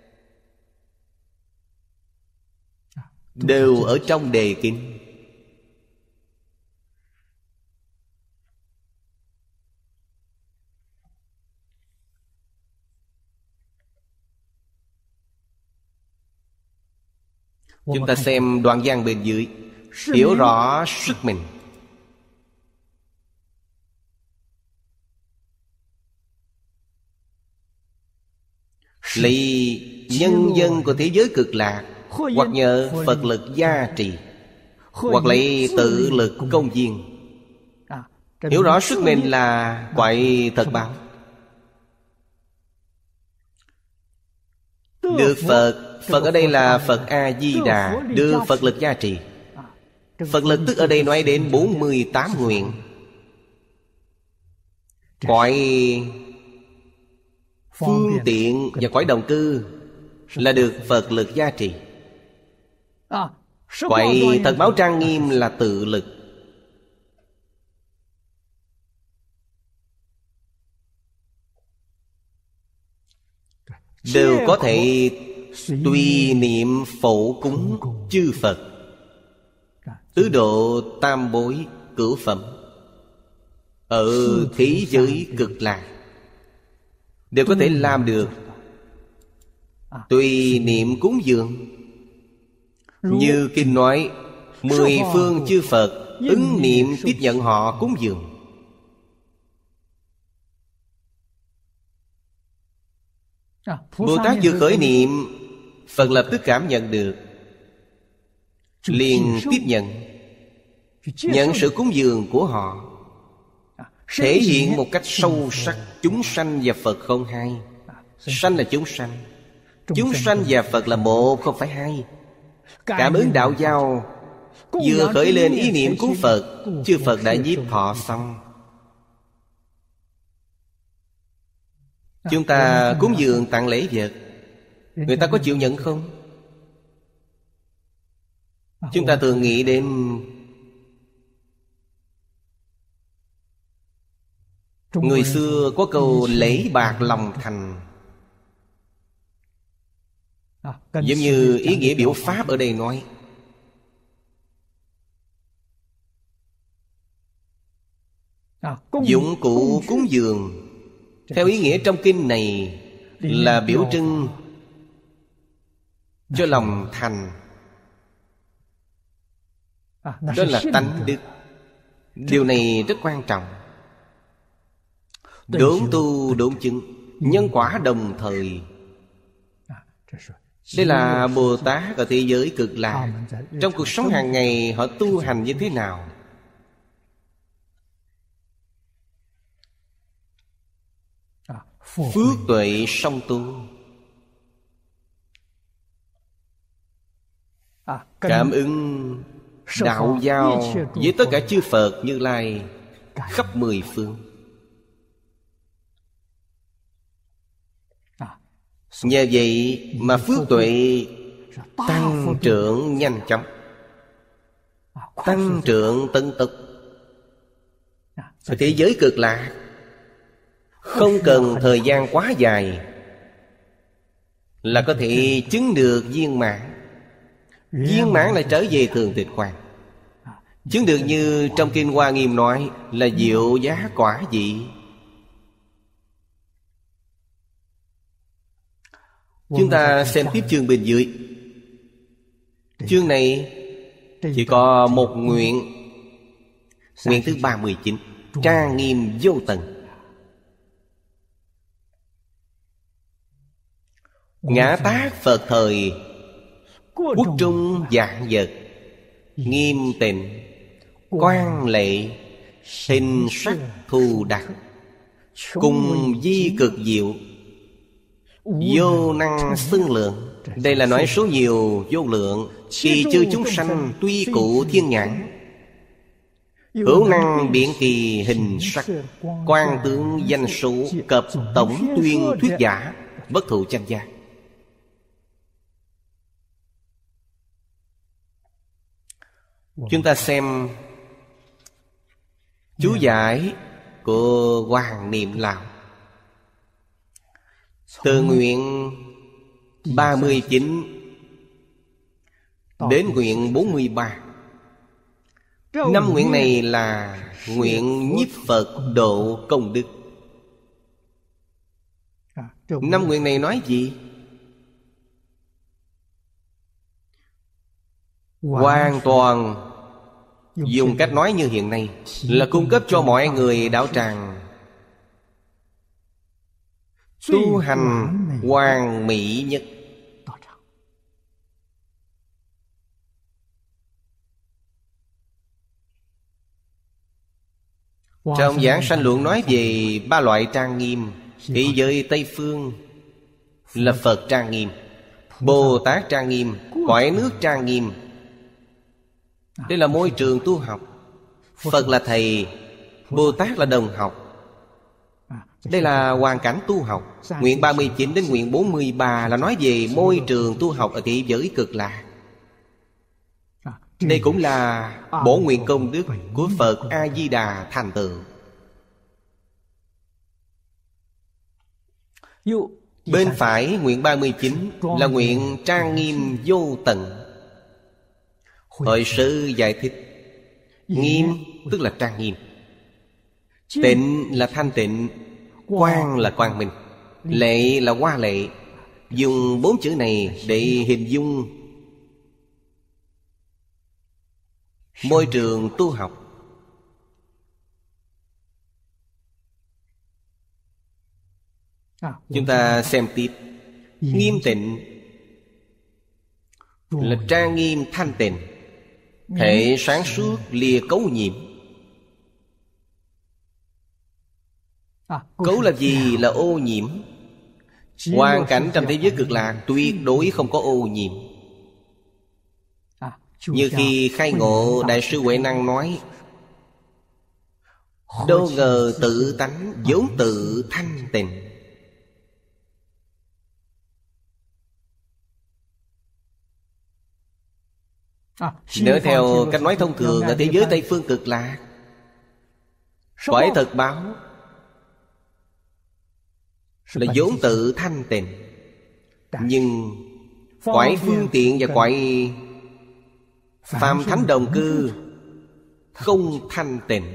đều ở trong đề kinh. Chúng ta xem đoạn văn bên dưới, hiểu rõ sức mình. Lấy nhân dân của thế giới cực lạc, hoặc nhờ Phật lực gia trì, hoặc lấy tự lực công viên. Hiểu rõ sức mình là cõi thật báo. Được Phật ở đây là Phật A-di-đà, đưa Phật lực gia trì. Phật lực tức ở đây nói đến 48 nguyện. Cõi phương tiện và cõi đồng cư là được Phật lực gia trì. Cõi thật báo trang nghiêm là tự lực. Đều có thể tùy niệm phổ cúng chư Phật, tứ độ tam bối cửu phẩm ở thế giới cực lạc, đều có thể làm được. Tùy niệm cúng dường, như kinh nói, 10 phương chư Phật ứng niệm tiếp nhận họ cúng dường. Bồ Tát vừa khởi niệm, Phật lập tức cảm nhận được, liền tiếp nhận sự cúng dường của họ, thể hiện một cách sâu sắc chúng sanh và Phật không hai. Sanh là chúng sanh, Chúng sanh và Phật là một, không phải hai. Cảm ứng đạo giao, vừa khởi lên ý niệm cứu Phật, chư Phật đã nhiếp thọ xong. Chúng ta cúng dường tặng lễ vật, người ta có chịu nhận không? Chúng ta thường nghĩ đến người xưa có câu lễ bạc lòng thành. Giống như ý nghĩa biểu pháp ở đây nói, dụng cụ cúng dường theo ý nghĩa trong kinh này là biểu trưng cho lòng thành. Đó là tánh đức. Điều này rất quan trọng. Đốn tu đốn chứng, nhân quả đồng thời. Đây là Bồ Tát ở thế giới Cực Lạc. Trong cuộc sống hàng ngày họ tu hành như thế nào? Phước tuệ song tu, cảm ứng đạo giao với tất cả chư Phật Như Lai khắp mười phương. Nhờ vậy mà phước tuệ tăng trưởng nhanh chóng, tăng trưởng tấn tốc. Ở thế giới Cực Lạc không cần thời gian quá dài là có thể chứng được viên mãn. Viên mãn lại trở về thường tịch quan. Chứng được như trong Kinh Hoa Nghiêm nói là diệu giá quả vị. Chúng ta xem tiếp chương bên dưới. Chương này chỉ có một nguyện. Nguyện thứ 39, trang nghiêm vô tận. Ngã tát Phật thời, quốc trung vạn vật, nghiêm tịnh, quan lệ, hình sắc thù đặc, cùng di cực diệu, vô năng xưng lượng. Đây là nói số nhiều vô lượng. Khi chư chúng sanh tuy cụ thiên nhãn, hữu năng biện kỳ hình sắc, quan tướng danh số, cập tổng tuyên thuyết giả, bất thụ chánh giác. Chúng ta xem chú giải của Hoàng Niệm Lão. Từ nguyện 39 đến nguyện 43. 5 nguyện này là nguyện nhiếp Phật độ công đức. 5 nguyện này nói gì? Hoàn toàn dùng cách nói như hiện nay là cung cấp cho mọi người đạo tràng tu hành hoàn mỹ nhất. Trong giảng sanh luận nói về 3 loại trang nghiêm. Thế giới Tây Phương là Phật trang nghiêm, Bồ Tát trang nghiêm, cõi nước trang nghiêm. Đây là môi trường tu học. Phật là thầy, Bồ Tát là đồng học. Đây là hoàn cảnh tu học. Nguyện 39 đến nguyện 43 là nói về môi trường tu học ở thế giới Cực Lạc. Đây cũng là bổ nguyện công đức của Phật A-di-đà thành tựu. Bên phải nguyện 39 là nguyện trang nghiêm vô tận. Hội sư giải thích, nghiêm tức là trang nghiêm, tịnh là thanh tịnh, quang là quang minh, lệ là hoa lệ. Dùng 4 chữ này để hình dung môi trường tu học. Chúng ta xem tiếp. Nghiêm tịnh là trang nghiêm thanh tịnh, thể sáng suốt lìa cấu nhiễm. Cấu là gì? Là ô nhiễm. Hoàn cảnh trong thế giới cực lạc tuyệt đối không có ô nhiễm. Như khi khai ngộ Đại sư Huệ Năng nói: đâu ngờ tự tánh vốn tự thanh tịnh. Nếu theo cách nói thông thường, ở thế giới Tây Phương Cực Lạc, cõi thật báo là vốn tự thanh tịnh. Nhưng cõi phương tiện và cõi phàm thánh đồng cư không thanh tịnh.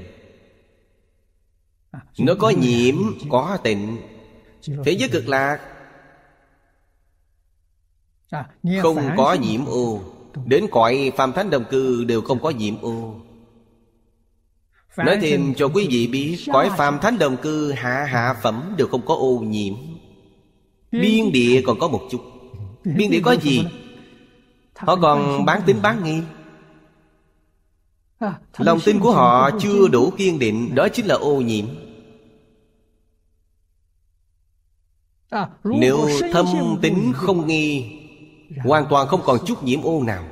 Nó có nhiễm, có tịnh. Thế giới Cực Lạc không có nhiễm ô. Đến cõi phàm thánh đồng cư đều không có nhiễm ô. Nói thêm cho quý vị biết, cõi phàm thánh đồng cư hạ phẩm đều không có ô nhiễm. Biên địa còn có một chút. Biên địa có gì? Họ còn bán tín bán nghi. Lòng tin của họ chưa đủ kiên định. Đó chính là ô nhiễm. Nếu thâm tín không nghi, hoàn toàn không còn chút nhiễm ô nào.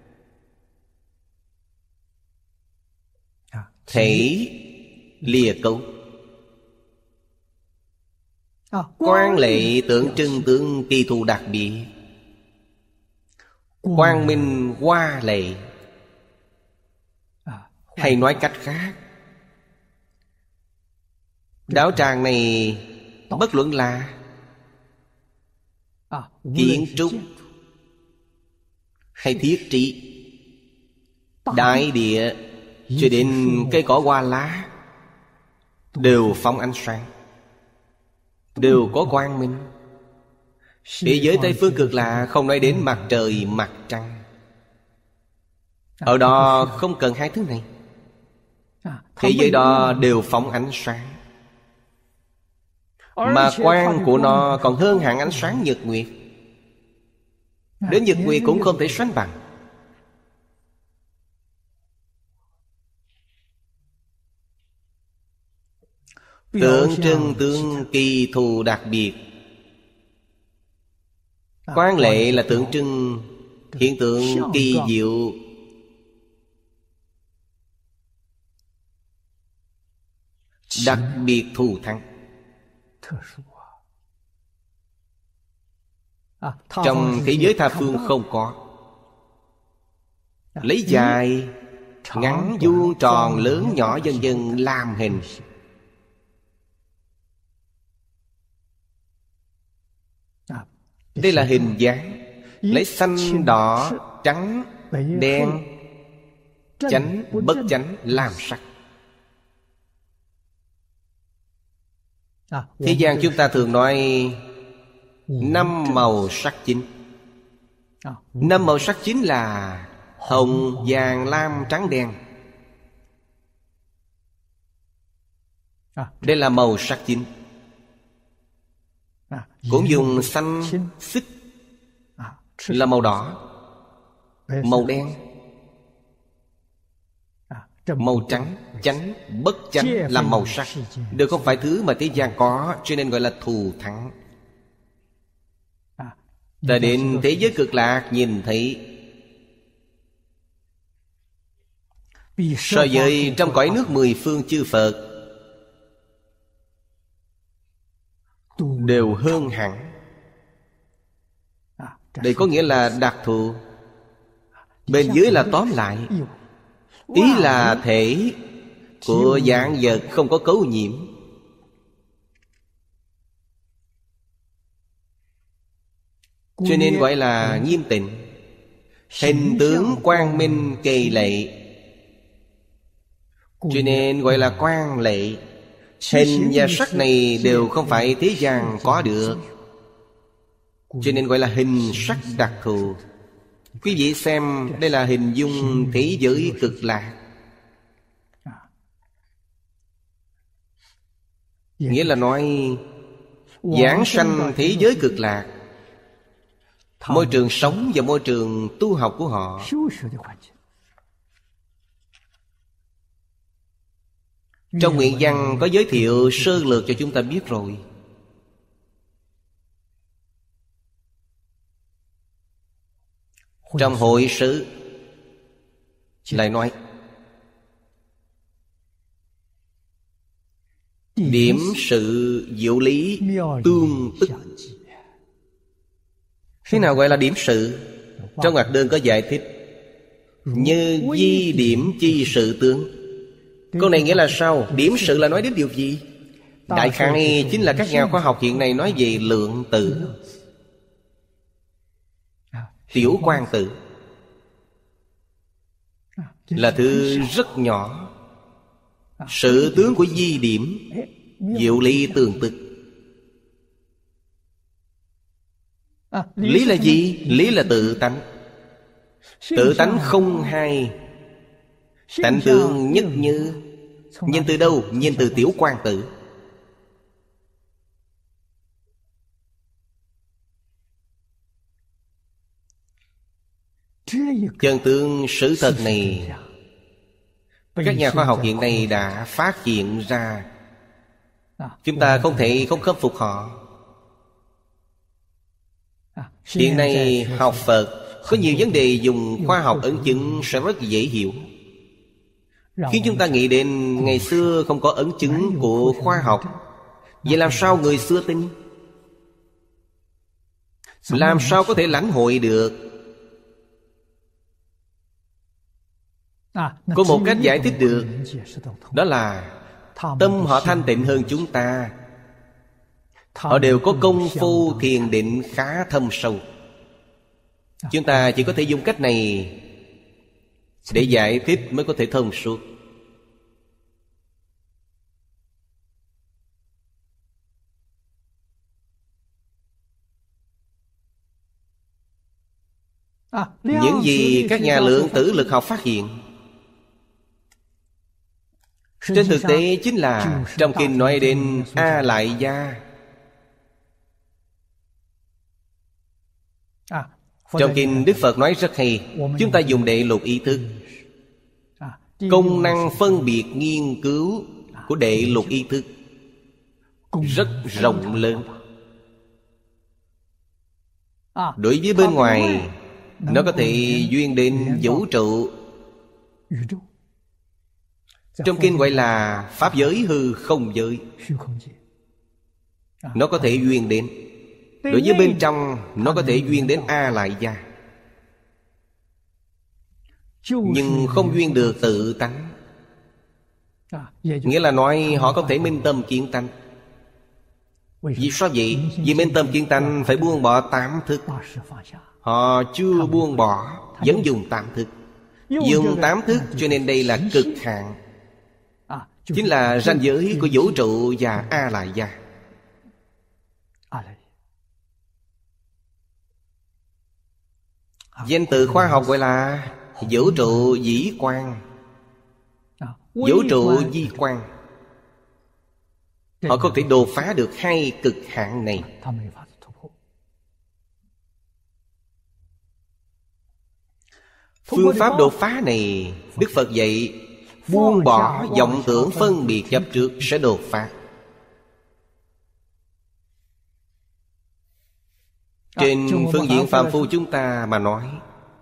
Thể lìa cấu. Quang lệ tượng trưng tướng kỳ thù đặc biệt. Quang minh hoa lệ. Hay nói cách khác, đạo tràng này bất luận là kiến trúc hay thiết trị, đại địa cho đến cây cỏ hoa lá đều phóng ánh sáng, đều có quang minh. Thế giới Tây Phương Cực Lạc không nói đến mặt trời, mặt trăng. Ở đó không cần hai thứ này. Thế giới đó đều phóng ánh sáng. Mà quang của nó còn hơn hẳn ánh sáng nhật nguyệt. Đến nhật nguyệt cũng không thể sánh bằng. Tượng trưng tướng kỳ thù đặc biệt. Quang lệ là tượng trưng hiện tượng kỳ diệu, đặc biệt thù thắng. Trong thế giới tha phương không có. Lấy dài, ngắn, vuông, tròn, lớn, nhỏ vân vân làm hình. Đây là hình dáng. Lấy xanh, đỏ, trắng, đen, chánh, bất chánh làm sắc. Thế gian chúng ta thường nói 5 màu sắc chính. 5 màu sắc chính là hồng, vàng, lam, trắng, đen. Đây là màu sắc chính. Cũng dùng xanh, xích là màu đỏ, màu đen, màu trắng, chánh, bất chánh là màu sắc. Đều không phải thứ mà thế gian có, cho nên gọi là thù thắng. Ta đến thế giới Cực Lạc nhìn thấy, so với trong cõi nước 10 phương chư Phật đều hơn hẳn. Đây có nghĩa là đặc thù. Bên dưới là tóm lại. Ý là thể của vạn vật không có cấu nhiễm. Cho nên gọi là nghiêm tịnh. Hình tướng quang minh kỳ lệ, cho nên gọi là quang lệ. Hình và sắc này đều không phải thế gian có được, cho nên gọi là hình sắc đặc thù. Quý vị xem, đây là hình dung thế giới Cực Lạc. Nghĩa là nói giảng sanh thế giới Cực Lạc, môi trường sống và môi trường tu học của họ. Trong nguyện văn có giới thiệu sơ lược cho chúng ta biết rồi. Trong hội sự lại nói điểm sự diệu lý tương tức. Thế nào gọi là điểm sự? Trong ngoặc đơn có giải thích: như di điểm chi sự tướng. Câu này nghĩa là sao? Điểm sự là nói đến điều gì? Đại khái chính là các nhà khoa học hiện nay nói về lượng tử, tiểu quang tử, là thứ rất nhỏ. Sự tướng của di điểm diệu lý tương tức. Lý là gì? Lý là tự tánh. Tự tánh không hai, tánh tương nhất như. Nhìn từ đâu? Nhìn từ tiểu quang tử. Chân tướng sự thật này các nhà khoa học hiện nay đã phát hiện ra. Chúng ta không thể không khâm phục họ. Hiện nay học Phật có nhiều vấn đề dùng khoa học ấn chứng sẽ rất dễ hiểu, khiến chúng ta nghĩ đến ngày xưa không có ấn chứng của khoa học. Vậy làm sao người xưa tin? Làm sao có thể lãnh hội được? Có một cách giải thích được, đó là tâm họ thanh tịnh hơn chúng ta. Họ đều có công phu thiền định khá thâm sâu. Chúng ta chỉ có thể dùng cách này để giải thích mới có thể thông suốt. Những gì các nhà lượng tử lực học phát hiện trên thực tế chính là trong kinh nói đến A Lại Gia. Trong kinh Đức Phật nói rất hay. Chúng ta dùng đệ lục ý thức. Công năng phân biệt nghiên cứu của đệ lục ý thức rất rộng lớn. Đối với bên ngoài, nó có thể duyên đến vũ trụ. Trong kinh gọi là pháp giới hư không giới. Nó có thể duyên đến. Đối với bên trong, nó có thể duyên đến A Lại Gia, nhưng không duyên được tự tánh. Nghĩa là nói họ không thể minh tâm kiến tánh. Vì sao vậy? Vì minh tâm kiến tánh phải buông bỏ tám thức. Họ chưa buông bỏ, vẫn dùng tám thức. Dùng tám thức cho nên đây là cực hạn, chính là ranh giới của vũ trụ và A Lại Gia. Danh từ khoa học gọi là vũ trụ dĩ quang, vũ trụ di quang. Họ không thể đột phá được hai cực hạn này. Phương pháp đột phá này Đức Phật dạy buông bỏ vọng tưởng phân biệt chấp trước sẽ đột phá. Trên phương diện phàm phu chúng ta mà nói,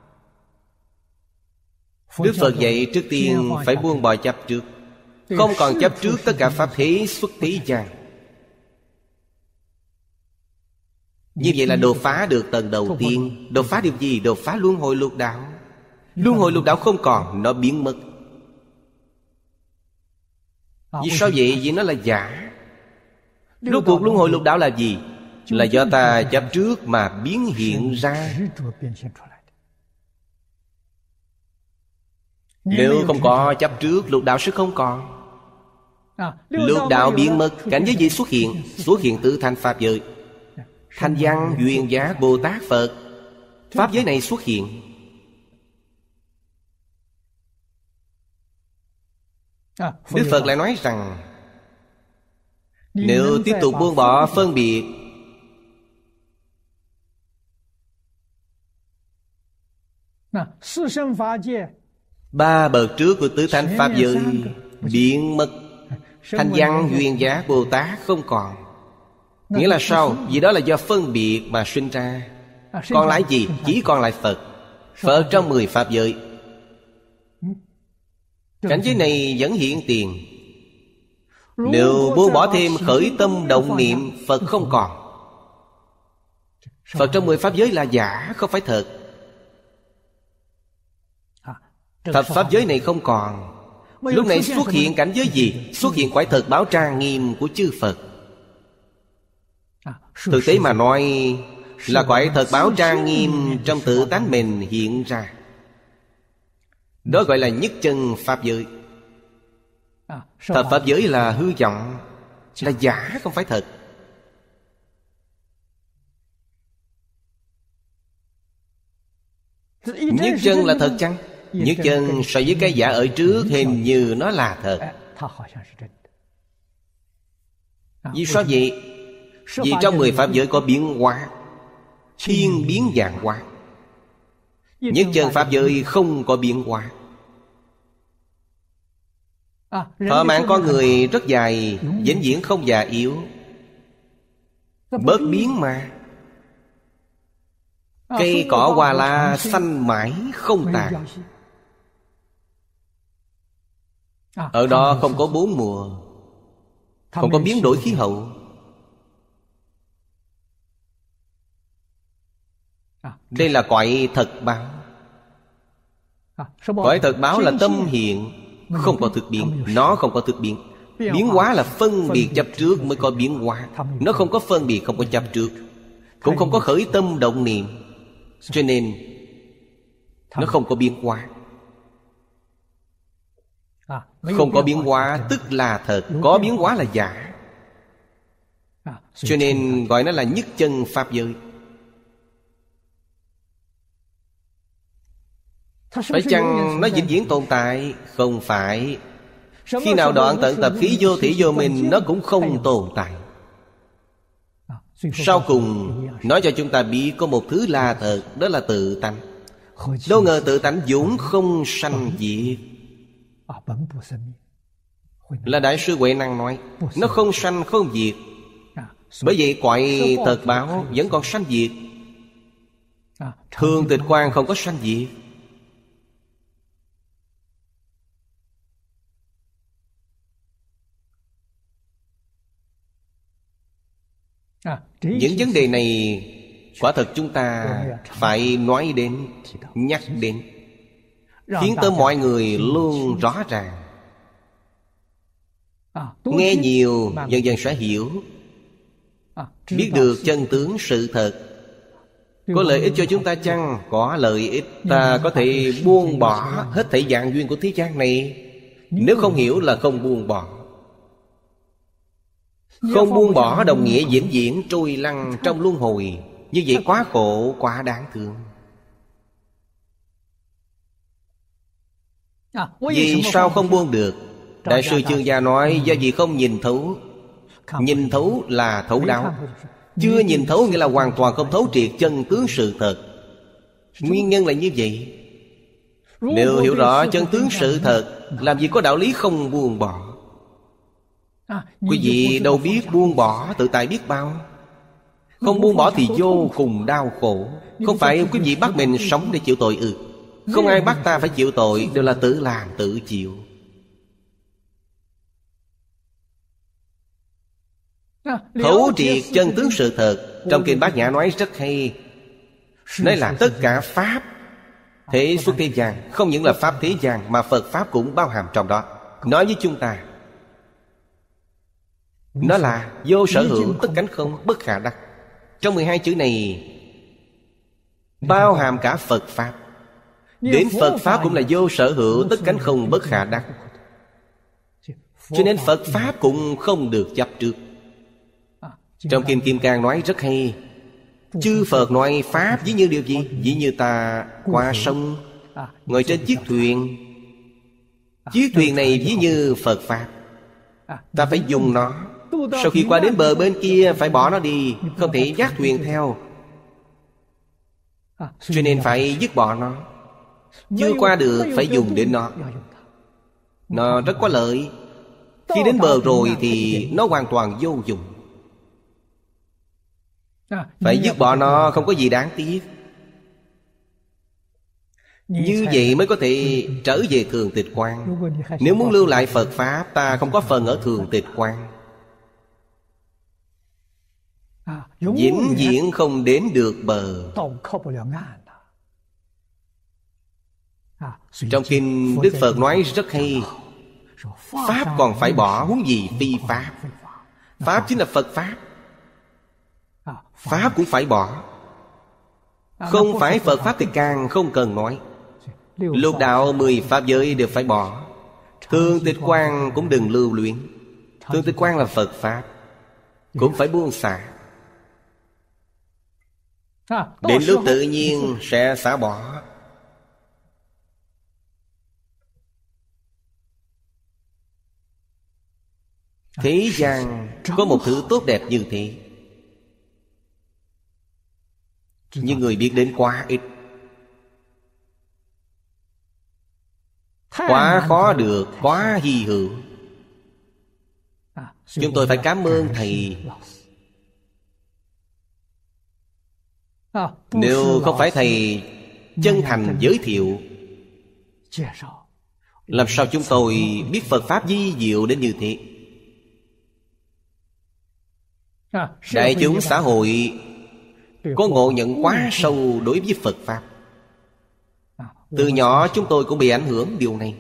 Đức Phật dạy trước tiên phải buông bỏ chấp trước. Không còn chấp trước tất cả pháp thế xuất thế gian. Như vậy là đột phá được tầng đầu tiên. Đột phá điều gì? Đột phá luân hồi lục đạo. Luân hồi lục đạo không còn, nó biến mất. Vì sao vậy? Vì nó là giả. Rốt cuộc luân hồi lục đạo là gì? Là do ta chấp trước mà biến hiện ra. Nếu không có chấp trước, lục đạo sẽ không còn. Lục đạo biến mất, cảnh giới gì xuất hiện? Xuất hiện từ thành pháp giới. Thanh văn, duyên giác, Bồ Tát, Phật. Pháp giới này xuất hiện. Đức Phật lại nói rằng nếu tiếp tục buông bỏ phân biệt, ba bậc trước của tứ thánh pháp giới biến mất. Thanh văn, duyên giác, Bồ Tát không còn. Nghĩa là sao? Vì đó là do phân biệt mà sinh ra. Còn lại gì? Chỉ còn lại Phật. Phật trong 10 pháp giới. Cảnh giới này vẫn hiện tiền. Nếu buông bỏ thêm khởi tâm động niệm, Phật không còn. Phật trong 10 pháp giới là giả, không phải thật. Thập pháp giới này không còn. Lúc này xuất hiện cảnh giới gì? Xuất hiện quải thật báo trang nghiêm của chư Phật. Thực tế mà nói là quải thật báo trang nghiêm trong tự tánh mình hiện ra. Đó gọi là nhất chân pháp giới. Thập pháp giới là hư vọng, là giả, không phải thật. Nhất chân là thật chăng? Nhất chân so với cái giả ở trước hình như nó là thật. Vì sao vậy? Vì trong 10 pháp giới có biến hóa, thiên biến vạn hóa. Nhất chân pháp giới không có biến hóa. Thọ mạng con người rất dài, vĩnh viễn không già yếu. Bớt biến mà. Cây cỏ hoa la xanh mãi không tàn. Ở đó không có 4 mùa, không có biến đổi khí hậu. Đây là cõi thật báo. Cõi thật báo là tâm hiện, không có thực biến. Nó không có thực biến. Biến hóa là phân biệt chấp trước mới có biến hóa. Nó không có phân biệt, không có chấp trước, cũng không có khởi tâm động niệm, cho nên nó không có biến hóa. Không có biến hóa tức là thật, có biến hóa là giả. Cho nên gọi nó là nhất chân pháp giới. Phải chăng nó vĩnh viễn tồn tại? Không phải. Khi nào đoạn tận tập khí vô thủy vô minh, nó cũng không tồn tại. Sau cùng nói cho chúng ta biết có một thứ là thật, đó là tự tánh. Đâu ngờ tự tánh vốn không sanh diệt. Là Đại sư Huệ Năng nói, nó không sanh không diệt. Bởi vậy cõi thật báo vẫn còn sanh diệt. Thường tịch quan không có sanh diệt. Những vấn đề này quả thật chúng ta phải nói đến, nhắc đến, khiến tới mọi người luôn rõ ràng. Nghe nhiều dần dần sẽ hiểu, biết được chân tướng sự thật. Có lợi ích cho chúng ta chăng? Có lợi ích. Ta có thể buông bỏ hết thảy dạng duyên của thế gian này. Nếu không hiểu là không buông bỏ. Không buông bỏ đồng nghĩa vĩnh viễn trôi lăn trong luân hồi. Như vậy quá khổ, quá đáng thương. Vì sao không buông được? Đại sư Chương Gia nói do vì không nhìn thấu. Nhìn thấu là thấu đáo. Chưa nhìn thấu nghĩa là hoàn toàn không thấu triệt chân tướng sự thật. Nguyên nhân là như vậy. Nếu hiểu rõ chân tướng sự thật, làm gì có đạo lý không buông bỏ. Quý vị đâu biết buông bỏ, tự tại biết bao. Không buông bỏ thì vô cùng đau khổ. Không phải quý vị bắt mình sống để chịu tội ư? Không ai bắt ta phải chịu tội, đều là tự làm tự chịu. Thấu triệt chân tướng sự thật. Trong kinh Bát Nhã nói rất hay, nói là tất cả pháp thế xuất thế gian. Không những là pháp thế gian, mà Phật pháp cũng bao hàm trong đó. Nói với chúng ta, nó là vô sở hữu, tất cánh không, bất khả đắc. Trong 12 chữ này bao hàm cả Phật pháp. Đến Phật pháp cũng là vô sở hữu, tất cánh không, bất khả đắc. Cho nên Phật pháp cũng không được chấp trước. Trong Kim Kim Cang nói rất hay, chư Phật nói pháp ví như điều gì? Ví như ta qua sông, ngồi trên chiếc thuyền. Chiếc thuyền này ví như Phật pháp. Ta phải dùng nó. Sau khi qua đến bờ bên kia phải bỏ nó đi, không thể dắt thuyền theo. Cho nên phải dứt bỏ nó. Chưa qua được phải dùng đến nó. Nó rất có lợi. Khi đến bờ rồi thì nó hoàn toàn vô dụng. Phải dứt bỏ nó, không có gì đáng tiếc. Như vậy mới có thể trở về thường tịch quan. Nếu muốn lưu lại Phật Pháp, ta không có phần ở thường tịch quan, vĩnh viễn không đến được bờ. Trong kinh Đức Phật nói rất hay: Pháp còn phải bỏ, huống gì phi Pháp. Pháp chính là Phật Pháp, Pháp cũng phải bỏ. Không phải Phật Pháp thì càng không cần nói. Lục đạo 10 Pháp giới đều phải bỏ. Thường tịch quan cũng đừng lưu luyến. Thường tịch quan là Phật Pháp, cũng phải buông xả. Đến lúc tự nhiên sẽ xả bỏ. Thế gian có một thứ tốt đẹp như thế, nhưng người biết đến quá ít, quá khó được, quá hy hữu. Chúng tôi phải cảm ơn Thầy. Nếu không phải Thầy chân thành giới thiệu, làm sao chúng tôi biết Phật Pháp vi diệu đến như thế? Đại chúng xã hội có ngộ nhận quá sâu đối với Phật Pháp. Từ nhỏ chúng tôi cũng bị ảnh hưởng điều này.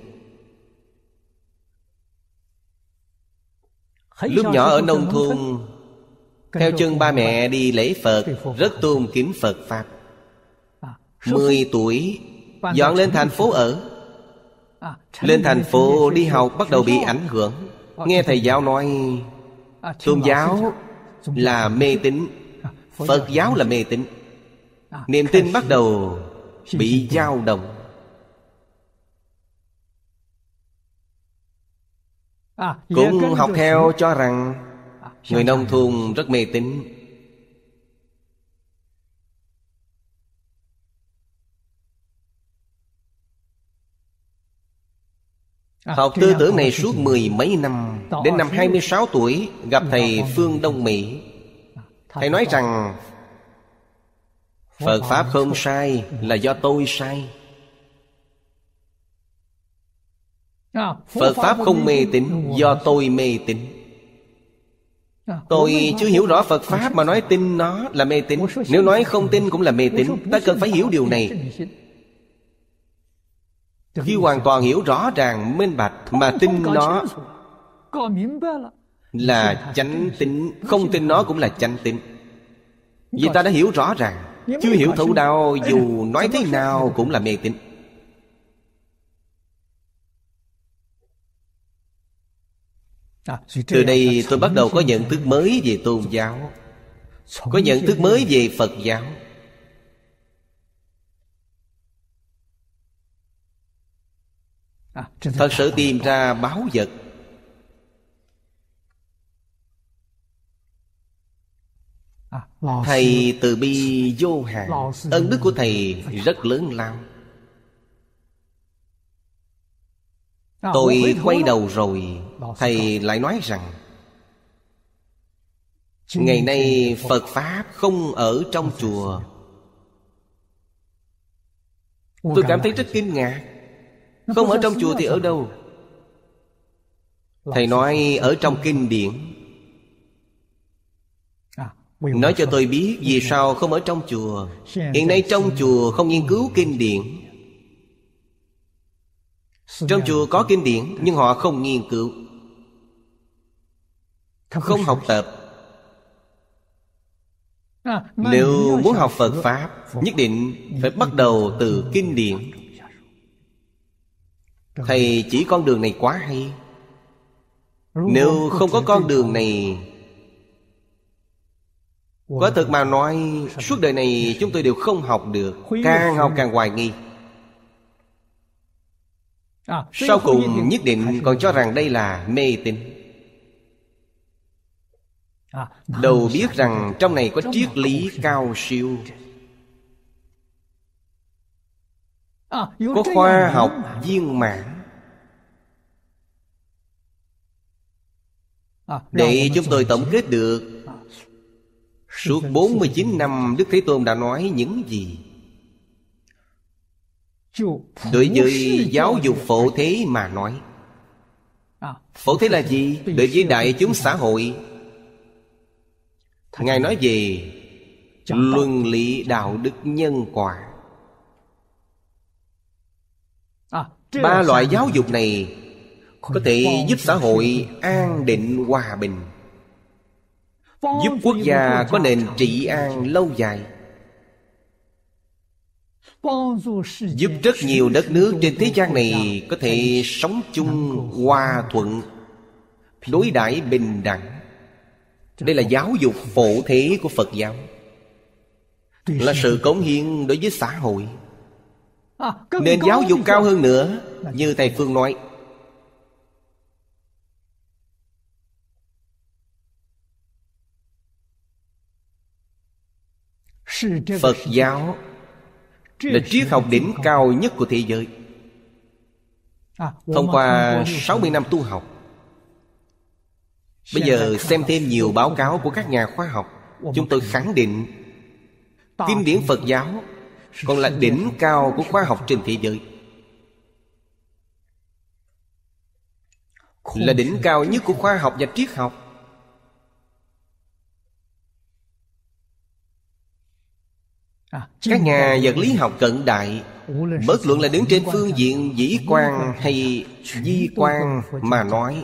Lúc nhỏ ở nông thôn, theo chân ba mẹ đi lễ Phật, rất tôn kính Phật Pháp. 10 tuổi dọn lên thành phố ở. Lên thành phố đi học bắt đầu bị ảnh hưởng. Nghe thầy giáo nói tôn giáo là mê tín, Phật giáo là mê tín. Niềm tin bắt đầu bị dao động. Cũng học theo cho rằng người nông thôn rất mê tín. Học tư tưởng này suốt 10 mấy năm. Đến năm 26 tuổi gặp thầy Phương Đông Mỹ. Thầy nói rằng Phật Pháp không sai, là do tôi sai. Phật Pháp không mê tín, do tôi mê tín. Tôi chưa hiểu rõ Phật Pháp mà nói tin nó là mê tín. Nếu nói không tin cũng là mê tín. Ta cần phải hiểu điều này. Khi hoàn toàn hiểu rõ ràng minh bạch mà tin nó là chánh tín, không tin nó cũng là chánh tín. Vì ta đã hiểu rõ ràng. Chưa hiểu thấu đáo, dù nói thế nào cũng là mê tín. Từ đây tôi bắt đầu có nhận thức mới về tôn giáo, có nhận thức mới về Phật giáo. Thật sự tìm ra báu vật. Thầy từ bi vô hạn, ân đức của Thầy rất lớn lao. Tôi quay đầu rồi, Thầy lại nói rằng ngày nay Phật Pháp không ở trong chùa. Tôi cảm thấy rất kinh ngạc. Không ở trong chùa thì ở đâu? Thầy nói ở trong kinh điển. Nói cho tôi biết vì sao không ở trong chùa. Hiện nay trong chùa không nghiên cứu kinh điển. Trong chùa có kinh điển nhưng họ không nghiên cứu, không học tập. Nếu muốn học Phật Pháp, nhất định phải bắt đầu từ kinh điển. Thầy chỉ con đường này quá hay. Nếu không có con đường này, quả thực mà nói, suốt đời này chúng tôi đều không học được. Càng học càng hoài nghi. Sau cùng nhất định còn cho rằng đây là mê tín. Đâu biết rằng trong này có triết lý cao siêu, có khoa học viên mãn. Để chúng tôi tổng kết được suốt 49 năm Đức Thế Tôn đã nói những gì. Đối với giáo dục phổ thế mà nói, phổ thế là gì? Đối với đại chúng xã hội, Ngài nói về luân lý đạo đức nhân quả. Ba loại giáo dục này có thể giúp xã hội an định hòa bình, giúp quốc gia có nền trị an lâu dài, giúp rất nhiều đất nước trên thế gian này có thể sống chung hòa thuận, đối đãi bình đẳng. Đây là giáo dục phổ thế của Phật giáo, là sự cống hiến đối với xã hội. Nên giáo dục cao hơn nữa, như Thầy Phương nói, Phật giáo là triết học đỉnh cao nhất của thế giới. Thông qua 60 năm tu học, bây giờ xem thêm nhiều báo cáo của các nhà khoa học, chúng tôi khẳng định kinh điển Phật giáo còn là đỉnh cao của khoa học trên thế giới, là đỉnh cao nhất của khoa học và triết học. Các nhà vật lý học cận đại, bất luận là đứng trên phương diện vĩ quan hay di quan mà nói,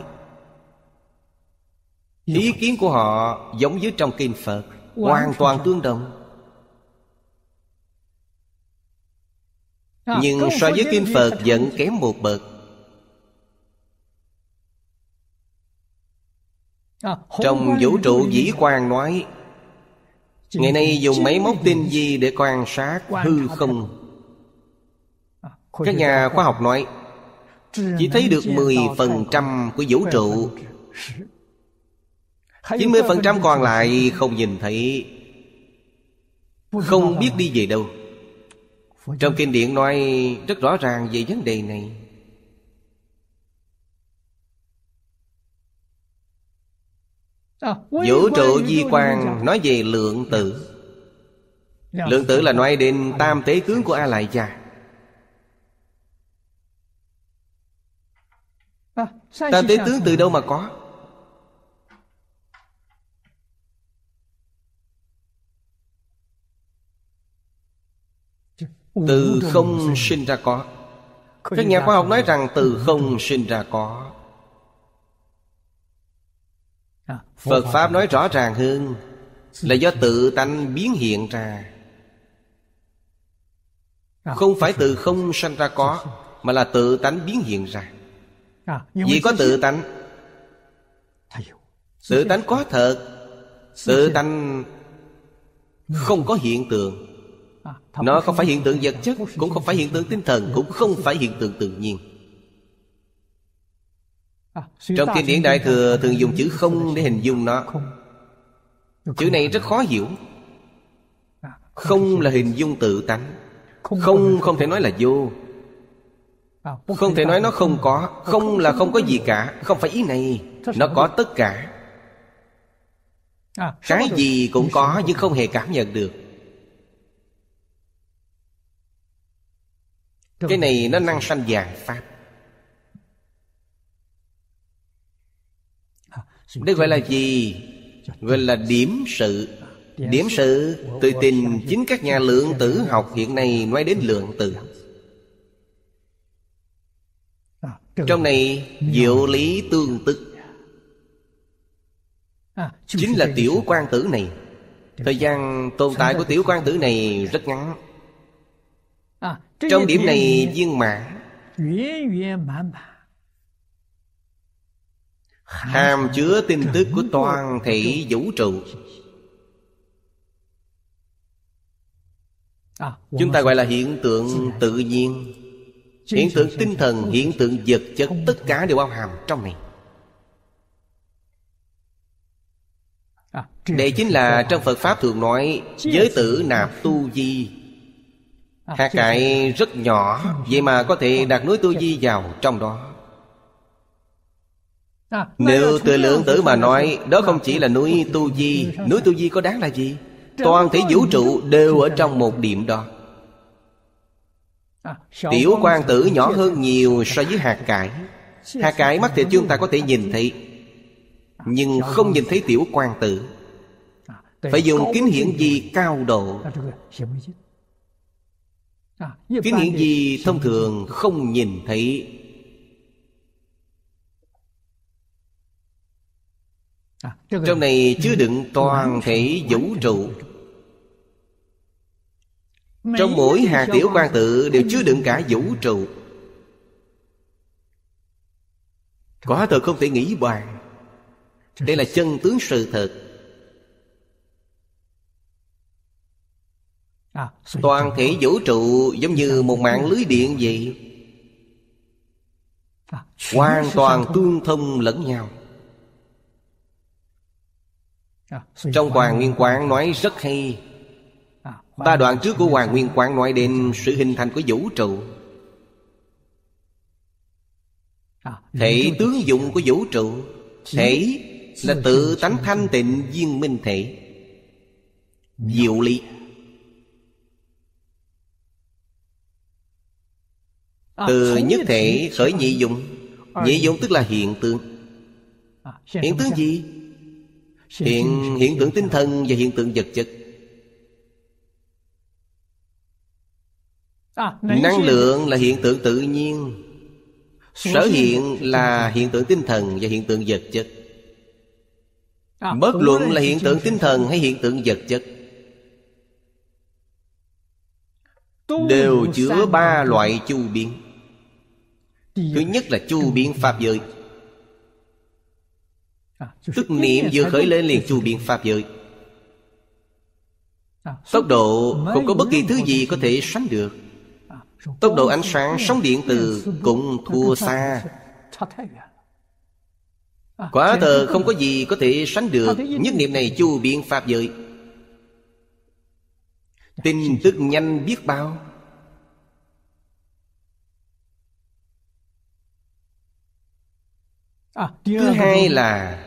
ý kiến của họ giống với trong kinh Phật, hoàn toàn tương đồng. Nhưng so với kinh Phật vẫn kém một bậc. Trong vũ trụ vĩ quan nói, ngày nay dùng máy móc tinh vi để quan sát hư không. Các nhà khoa học nói chỉ thấy được 10% của vũ trụ, 90% còn lại không nhìn thấy, không biết đi về đâu. Trong kinh điển nói rất rõ ràng về vấn đề này. Vũ trụ vi quan nói về lượng tử. Lượng tử là nói đến tam tế tướng của A Lại Gia. Tam tế tướng từ đâu mà có? Từ không sinh ra có. Các nhà khoa học nói rằng từ không sinh ra có. Phật Pháp nói rõ ràng hơn, là do tự tánh biến hiện ra. Không phải từ không sanh ra có, mà là tự tánh biến hiện ra. Vì có tự tánh, tự tánh có thật, tự tánh không có hiện tượng. Nó không phải hiện tượng vật chất, cũng không phải hiện tượng tinh thần, cũng không phải hiện tượng tự nhiên. Trong kinh điển Đại Thừa thường dùng chữ không để hình dung nó. Chữ này rất khó hiểu. Không là hình dung tự tánh. Không thể nói là vô. Không thể nói nó không có. Không là không có gì cả. Không phải ý này. Nó có tất cả. Cái gì cũng có nhưng không hề cảm nhận được. Cái này nó năng sanh vạn pháp. Đây gọi là gì? Gọi là điểm sự. Điểm sự tôi tin chính các nhà lượng tử học hiện nay nói đến lượng tử. Trong này diệu lý tương tức. Chính là tiểu quang tử này. Thời gian tồn tại của tiểu quang tử này rất ngắn. Trong điểm này viên mãn, hàm chứa tin tức của toàn thể vũ trụ. Chúng ta gọi là hiện tượng tự nhiên, hiện tượng tinh thần, hiện tượng vật chất, tất cả đều bao hàm trong này. Đây chính là trong Phật Pháp thường nói giới tử nạp tu di. Hạt cải rất nhỏ, vậy mà có thể đặt núi tu di vào trong đó. Nếu từ lượng tử mà nói, đó không chỉ là núi tu di. Núi tu di có đáng là gì? Toàn thể vũ trụ đều ở trong một điểm đó. Tiểu quang tử nhỏ hơn nhiều so với hạt cải. Hạt cải mắt thịt chúng ta có thể nhìn thấy, nhưng không nhìn thấy tiểu quang tử. Phải dùng kính hiển vi cao độ. Kính hiển vi thông thường không nhìn thấy. Trong này chứa đựng toàn thể vũ trụ. Trong mỗi hạt tiểu quang tử đều chứa đựng cả vũ trụ. Quả thật không thể nghĩ bàn. Đây là chân tướng sự thật. Toàn thể vũ trụ giống như một mạng lưới điện vậy, hoàn toàn tương thông lẫn nhau. Trong Hoàn Nguyên Quán nói rất hay. 3 đoạn trước của Hoàn Nguyên Quán nói đến sự hình thành của vũ trụ, thể tướng dụng của vũ trụ. Thể là tự tánh thanh tịnh viên minh thể, diệu lý. Từ nhất thể khởi nhị dụng. Nhị dụng tức là hiện tượng. Hiện tượng gì? Hiện tượng tinh thần và hiện tượng vật chất. Năng lượng là hiện tượng tự nhiên. Sở hiện là hiện tượng tinh thần và hiện tượng vật chất. Bất luận là hiện tượng tinh thần hay hiện tượng vật chất, đều chứa 3 loại chu biến. Thứ nhất là chu biến pháp giới. Tức niệm vừa khởi lên liền chu biến pháp giới. Tốc độ không có bất kỳ thứ gì có thể sánh được. Tốc độ ánh sáng, sóng điện từ cũng thua xa. Quả thật không có gì có thể sánh được. Nhất niệm này chu biến pháp giới. Tin tức nhanh biết bao. Thứ hai là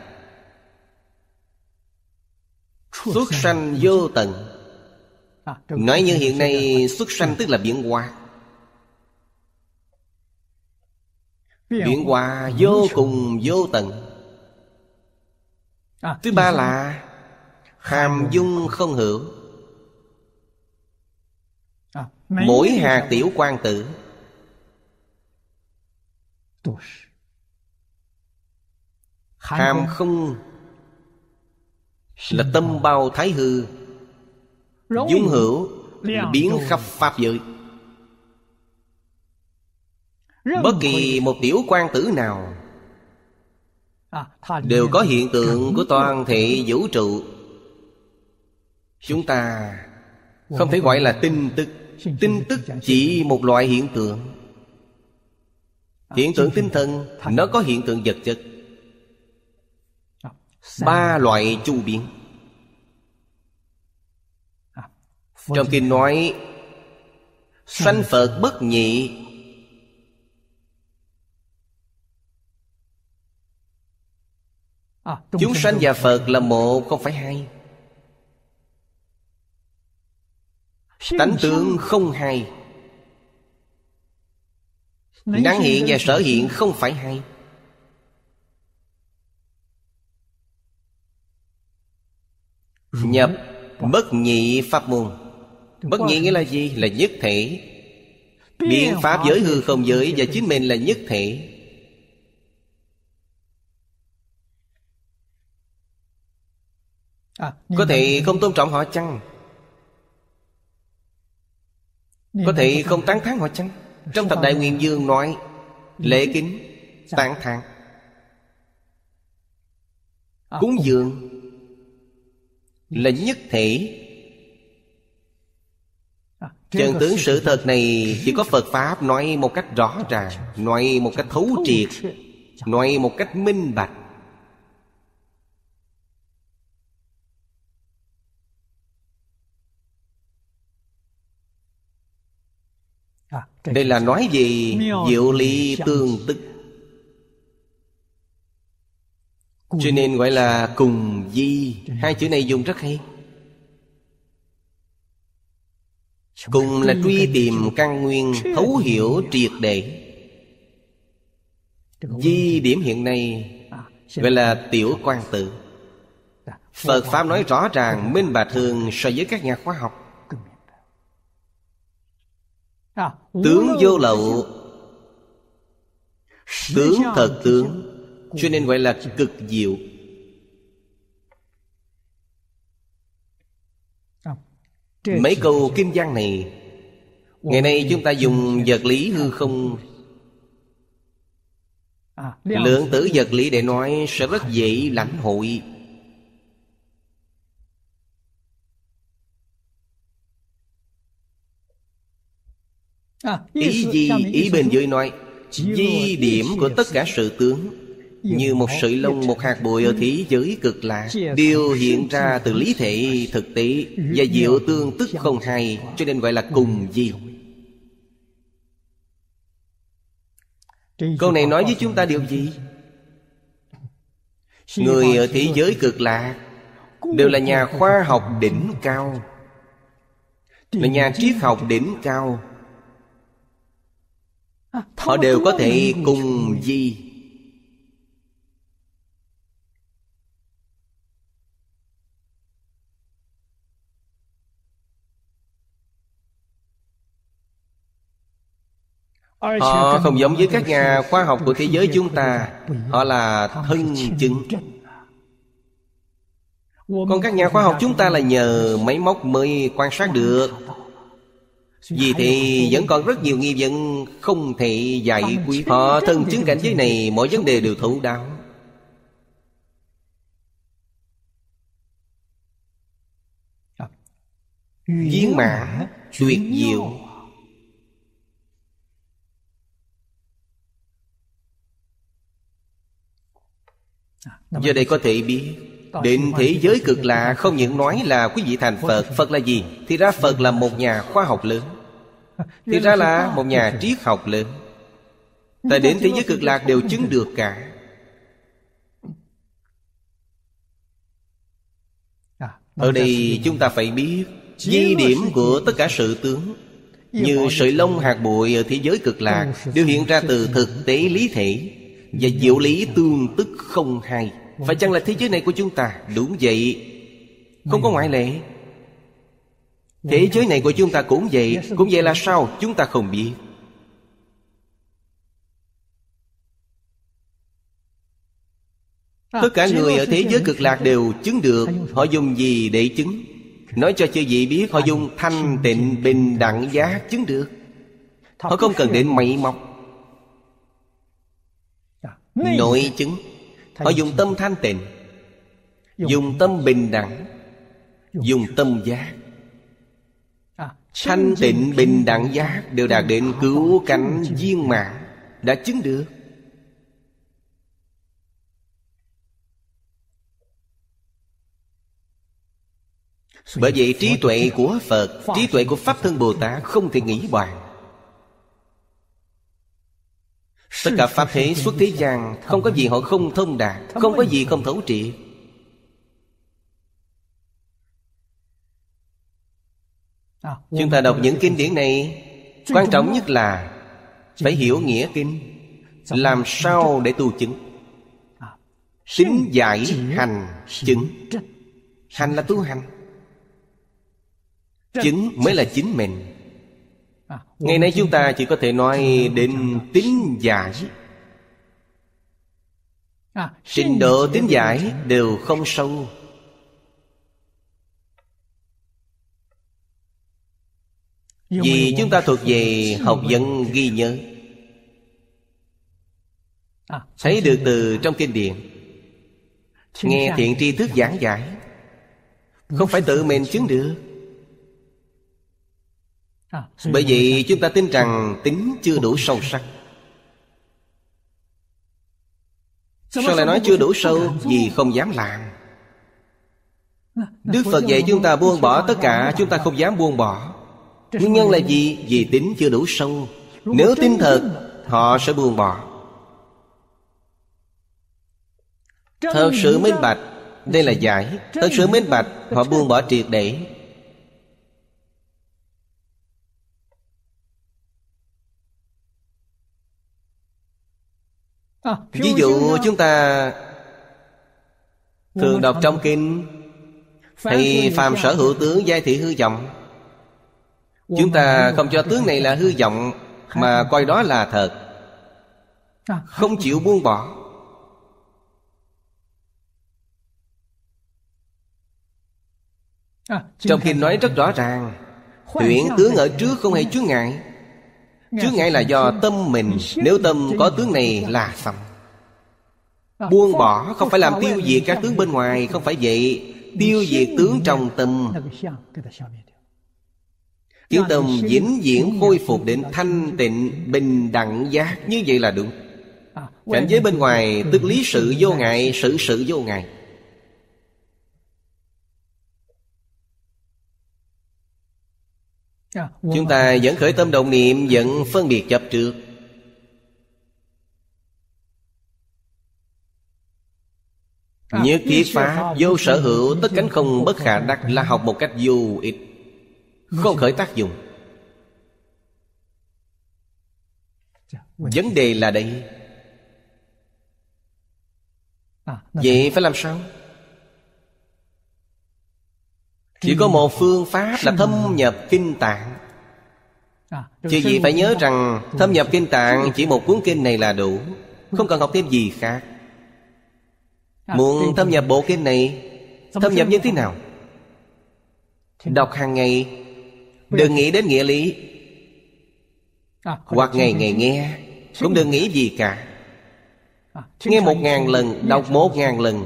xuất sanh vô tận. Nói như hiện nay xuất sanh tức là biến hóa. Biến hóa vô cùng vô tận. Thứ ba là hàm dung không hữu. Mỗi hạt tiểu quang tử hàm không là tâm bao thái hư. Dung hữu là biến khắp pháp giới. Bất kỳ một tiểu quang tử nào đều có hiện tượng của toàn thể vũ trụ. Chúng ta không thể gọi là tin tức. Tin tức chỉ một loại hiện tượng. Hiện tượng tinh thần nó có hiện tượng vật chất. 3 loại chu biến. Trong kinh nói sanh Phật bất nhị. Chúng sanh và Phật là một, không phải hai. Tánh tướng không hai. Năng hiện và sở hiện không phải hai. Nhập bất nhị pháp môn. Bất nhị nghĩa là gì? Là nhất thể. Biến pháp giới hư không giới và chính mình là nhất thể. Có thể không tôn trọng họ chăng? Có thể không tán thán họ chăng? Trong Thập Đại Nguyên Dương nói lễ kính, tán thán, cúng dường là nhất thể. Chân tướng sự thật này chỉ có Phật Pháp nói một cách rõ ràng, nói một cách thấu triệt, nói một cách minh bạch. Đây là nói gì? Diệu lý tương tức. Cho nên gọi là cùng di. Hai chữ này dùng rất hay. cùng là truy tìm căn nguyên, thấu hiểu triệt để. Di điểm hiện nay gọi là tiểu quan tự. Phật Pháp nói rõ ràng minh bạch hơn so với các nhà khoa học. Tướng vô lậu, tướng thật tướng, cho nên gọi là cực diệu. Mấy câu kinh văn này ngày nay chúng ta dùng vật lý hư không, lượng tử vật lý để nói sẽ rất dễ lãnh hội. Ý di, ý bên dưới nói di điểm của tất cả sự tướng, như một sợi lông, một hạt bụi ở thế giới cực lạc, đều hiện ra từ lý thể thực tế và diệu tương tức không hai, cho nên gọi là cùng di. Câu này nói với chúng ta điều gì? Người ở thế giới cực lạc đều là nhà khoa học đỉnh cao, là nhà triết học đỉnh cao. Họ đều có thể cùng di. Họ không giống với các nhà khoa học của thế giới chúng ta. Họ là thân chứng. Còn các nhà khoa học chúng ta là nhờ máy móc mới quan sát được. Vì thì vẫn còn rất nhiều nghi vấn không thể giải quyết. Họ thân chứng cảnh giới này, mọi vấn đề đều thấu đáo. Viên mãn tuyệt diệu. Giờ đây có thể biết đến thế giới cực lạ không những nói là quý vị thành Phật. Phật là gì? Thì ra Phật là một nhà khoa học lớn, thì ra là một nhà triết học lớn. Tại đến thế giới cực lạc đều chứng được cả. Ở đây chúng ta phải biết di điểm của tất cả sự tướng, như sợi lông hạt bụi ở thế giới cực lạc, đều hiện ra từ thực tế lý thể và diệu lý tương tức không hai. Phải chăng là thế giới này của chúng ta? Đúng vậy, không có ngoại lệ. Thế giới này của chúng ta cũng vậy. Cũng vậy là sao? Chúng ta không biết. Tất cả người ở thế giới cực lạc đều chứng được. Họ dùng gì để chứng? Nói cho chư vị biết, họ dùng thanh tịnh bình đẳng giác chứng được. Họ không cần đến máy móc nội chứng. Họ dùng tâm thanh tịnh, dùng tâm bình đẳng, dùng tâm giác. Thanh tịnh bình đẳng giác đều đạt đến cứu cánh viên mãn, đã chứng được. Bởi vậy trí tuệ của Phật, trí tuệ của Pháp Thân Bồ Tát không thể nghĩ bàn. Tất cả Pháp thế xuất thế gian, không có gì họ không thông đạt, không có gì không thấu triệt. Chúng ta đọc những kinh điển này, quan trọng nhất là phải hiểu nghĩa kinh, làm sao để tu chứng. Tính giải hành chứng. Hành là tu hành, chứng mới là chính mình. Ngày nay chúng ta chỉ có thể nói đến tính giải. Trình độ tính giải đều không sâu. Vì chúng ta thuộc về học vấn ghi nhớ, thấy được từ trong kinh điển, nghe thiện tri thức giảng giải, không phải tự mình chứng được. Bởi vậy chúng ta tin rằng tính chưa đủ sâu sắc. Sao lại nói chưa đủ sâu? Vì không dám làm. Đức Phật dạy chúng ta buông bỏ tất cả, chúng ta không dám buông bỏ. Nguyên nhân là gì? Vì tính chưa đủ sâu. Nếu tin thật, họ sẽ buông bỏ. Thật sự minh bạch, đây là giải. Thật sự minh bạch, họ buông bỏ triệt để. Ví dụ chúng ta thường đọc trong kinh: thì phàm sở hữu tướng, giai thị hư vọng. Chúng ta không cho tướng này là hư vọng, mà coi đó là thật, không chịu buông bỏ. Trong kinh nói rất rõ ràng: huyễn tướng ở trước không hề chướng ngại. Chướng ngại là do tâm mình. Nếu tâm có tướng này là xong. Buông bỏ không phải làm tiêu diệt các tướng bên ngoài, không phải vậy. Tiêu diệt tướng trong tâm, khiến tâm vĩnh viễn khôi phục đến thanh tịnh bình đẳng giác. Như vậy là đúng. Cảnh giới bên ngoài tức lý sự vô ngại, sự sự vô ngại. Chúng ta vẫn khởi tâm động niệm, vẫn phân biệt chấp trước. Nhất thiết pháp vô sở hữu, tất cánh không bất khả đắc, là học một cách vô ích, không khởi tác dụng. Vấn đề là đây. Vậy phải làm sao? Chỉ có một phương pháp là thâm nhập kinh tạng. Chứ gì phải nhớ rằng thâm nhập kinh tạng chỉ một cuốn kinh này là đủ, không cần học thêm gì khác. Muốn thâm nhập bộ kinh này, thâm nhập như thế nào? Đọc hàng ngày, đừng nghĩ đến nghĩa lý. Hoặc ngày ngày nghe, cũng đừng nghĩ gì cả. Nghe 1000 lần, đọc 1000 lần.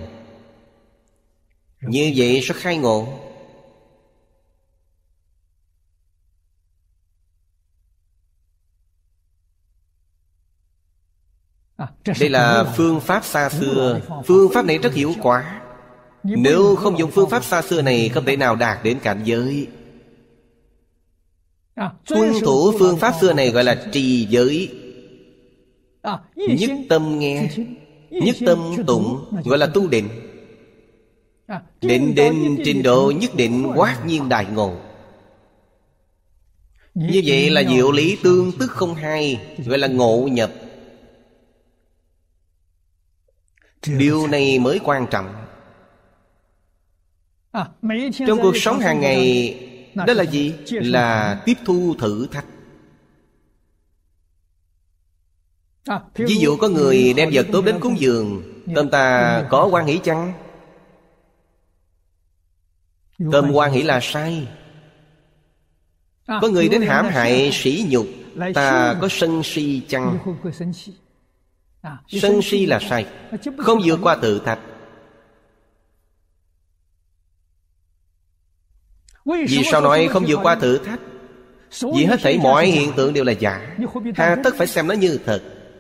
Như vậy sẽ khai ngộ. Đây là phương pháp xa xưa. Phương pháp này rất hiệu quả. Nếu không dùng phương pháp xa xưa này, không thể nào đạt đến cảnh giới. Tuân thủ phương pháp xưa này gọi là trì giới. Nhất tâm nghe, nhất tâm tụng, gọi là tu định. Định đến trình độ nhất định quát nhiên đại ngộ. Như vậy là diệu lý tương tức không hai, gọi là ngộ nhập. Điều này mới quan trọng. Trong cuộc sống hàng ngày, đó là gì? Là tiếp thu thử thách. Ví dụ có người đem vật tốt đến cúng dường, tâm ta có hoan hỷ chăng? Tâm hoan hỷ là sai. Có người đến hãm hại sỉ nhục, ta có sân si chăng? Sân si là sai, không vượt qua tự thạch. Vì sao nói không vượt qua thử thách? Vì hết thảy mọi hiện tượng đều là giả, hà tất phải xem nó như thật.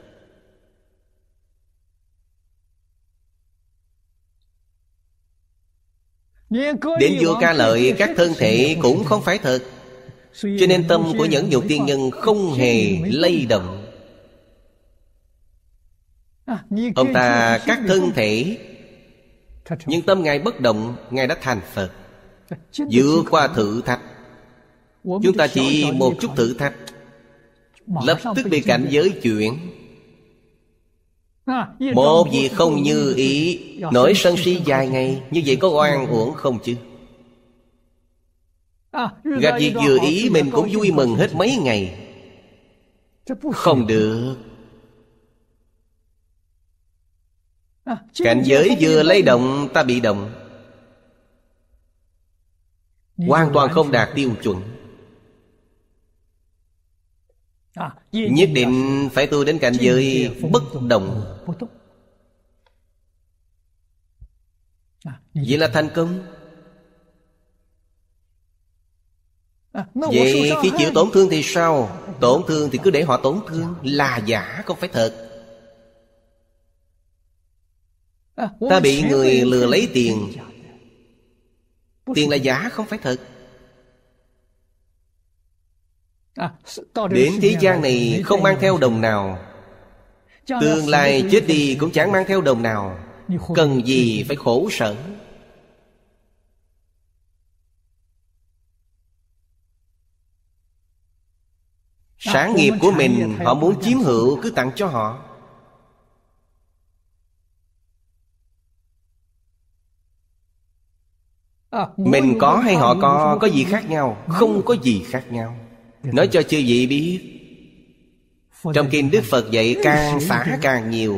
Đến vua Ca Lợi, các thân thể cũng không phải thật. Cho nên tâm của nhẫn nhục tiên nhân không hề lay động. Ông ta các thân thể, nhưng tâm Ngài bất động, Ngài đã thành Phật. Vượt qua thử thách. Chúng ta chỉ một chút thử thách, lập tức bị cảnh giới chuyển. Một việc không như ý, nổi sân si dài ngày. Như vậy có oan uổng không chứ? Gặp việc vừa ý mình cũng vui mừng hết mấy ngày. Không được. Cảnh giới vừa lay động, ta bị động, hoàn toàn không đạt tiêu chuẩn. Nhất định phải tu đến cảnh giới bất động. Vậy là thành công. Vậy khi chịu tổn thương thì sao? Tổn thương thì cứ để họ tổn thương. Là giả không phải thật. Ta bị người lừa lấy tiền, tiền là giả không phải thật. Đến thế gian này không mang theo đồng nào, tương lai chết đi cũng chẳng mang theo đồng nào. Cần gì phải khổ sở? Sản nghiệp của mình họ muốn chiếm hữu, cứ tặng cho họ. Mình có hay họ có gì khác nhau? Không có gì khác nhau. Nói cho chư vị biết, trong kinh Đức Phật dạy càng xả càng nhiều.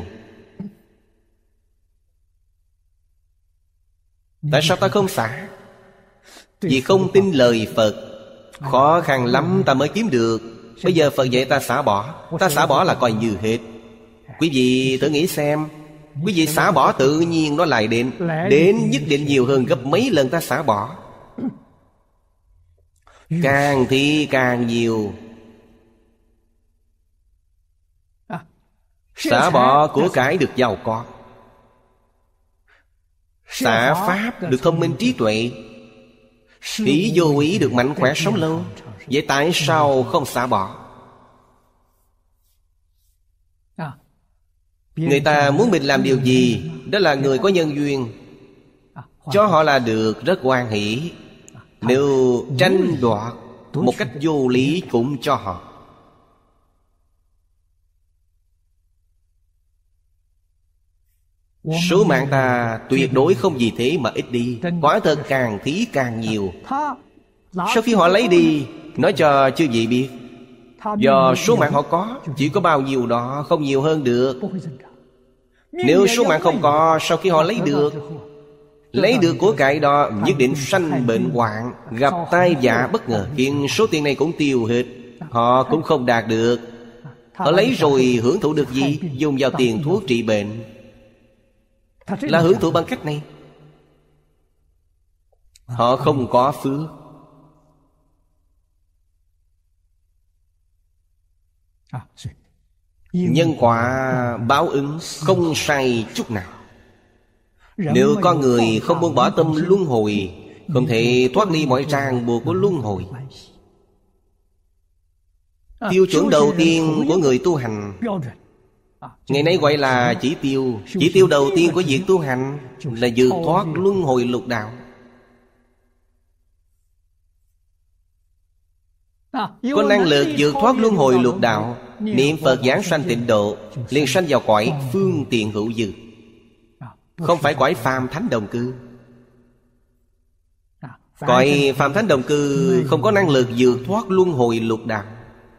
Tại sao ta không xả? Vì không tin lời Phật. Khó khăn lắm ta mới kiếm được. Bây giờ Phật dạy ta xả bỏ. Ta xả bỏ là coi như hết. Quý vị thử nghĩ xem, quý vị xả bỏ tự nhiên nó lại đến. Đến nhất định nhiều hơn gấp mấy lần ta xả bỏ. Càng thì càng nhiều. Xả bỏ của cải được giàu có. Xả pháp được thông minh trí tuệ. Ý vô ý được mạnh khỏe sống lâu. Vậy tại sao không xả bỏ? Người ta muốn mình làm điều gì, đó là người có nhân duyên, cho họ là được, rất hoan hỷ. Nếu tranh đoạt một cách vô lý cũng cho họ. Số mạng ta tuyệt đối không vì thế mà ít đi. Quả thật càng thí càng nhiều. Sau khi họ lấy đi, nói cho chư vị biết, do số mạng họ có, chỉ có bao nhiêu đó, không nhiều hơn được. Nếu số mạng không có, sau khi họ lấy được của cải đó, nhất định sanh bệnh hoạn, gặp tai vạ bất ngờ, khiến số tiền này cũng tiêu hết. Họ cũng không đạt được. Họ lấy rồi hưởng thụ được gì? Dùng vào tiền thuốc trị bệnh, là hưởng thụ bằng cách này. Họ không có phước. Nhân quả báo ứng không sai chút nào. Nếu con người không buông bỏ tâm luân hồi, không thể thoát ly mọi ràng buộc của luân hồi. Tiêu chuẩn đầu tiên của người tu hành ngày nay gọi là chỉ tiêu. Chỉ tiêu đầu tiên của việc tu hành là vượt thoát luân hồi lục đạo. Có năng lực vượt thoát luân hồi lục đạo, niệm Phật giảng sanh tịnh độ, liền sanh vào cõi phương tiện hữu dư, không phải cõi phàm thánh đồng cư. Cõi phàm thánh đồng cư không có năng lực vượt thoát luân hồi lục đạo.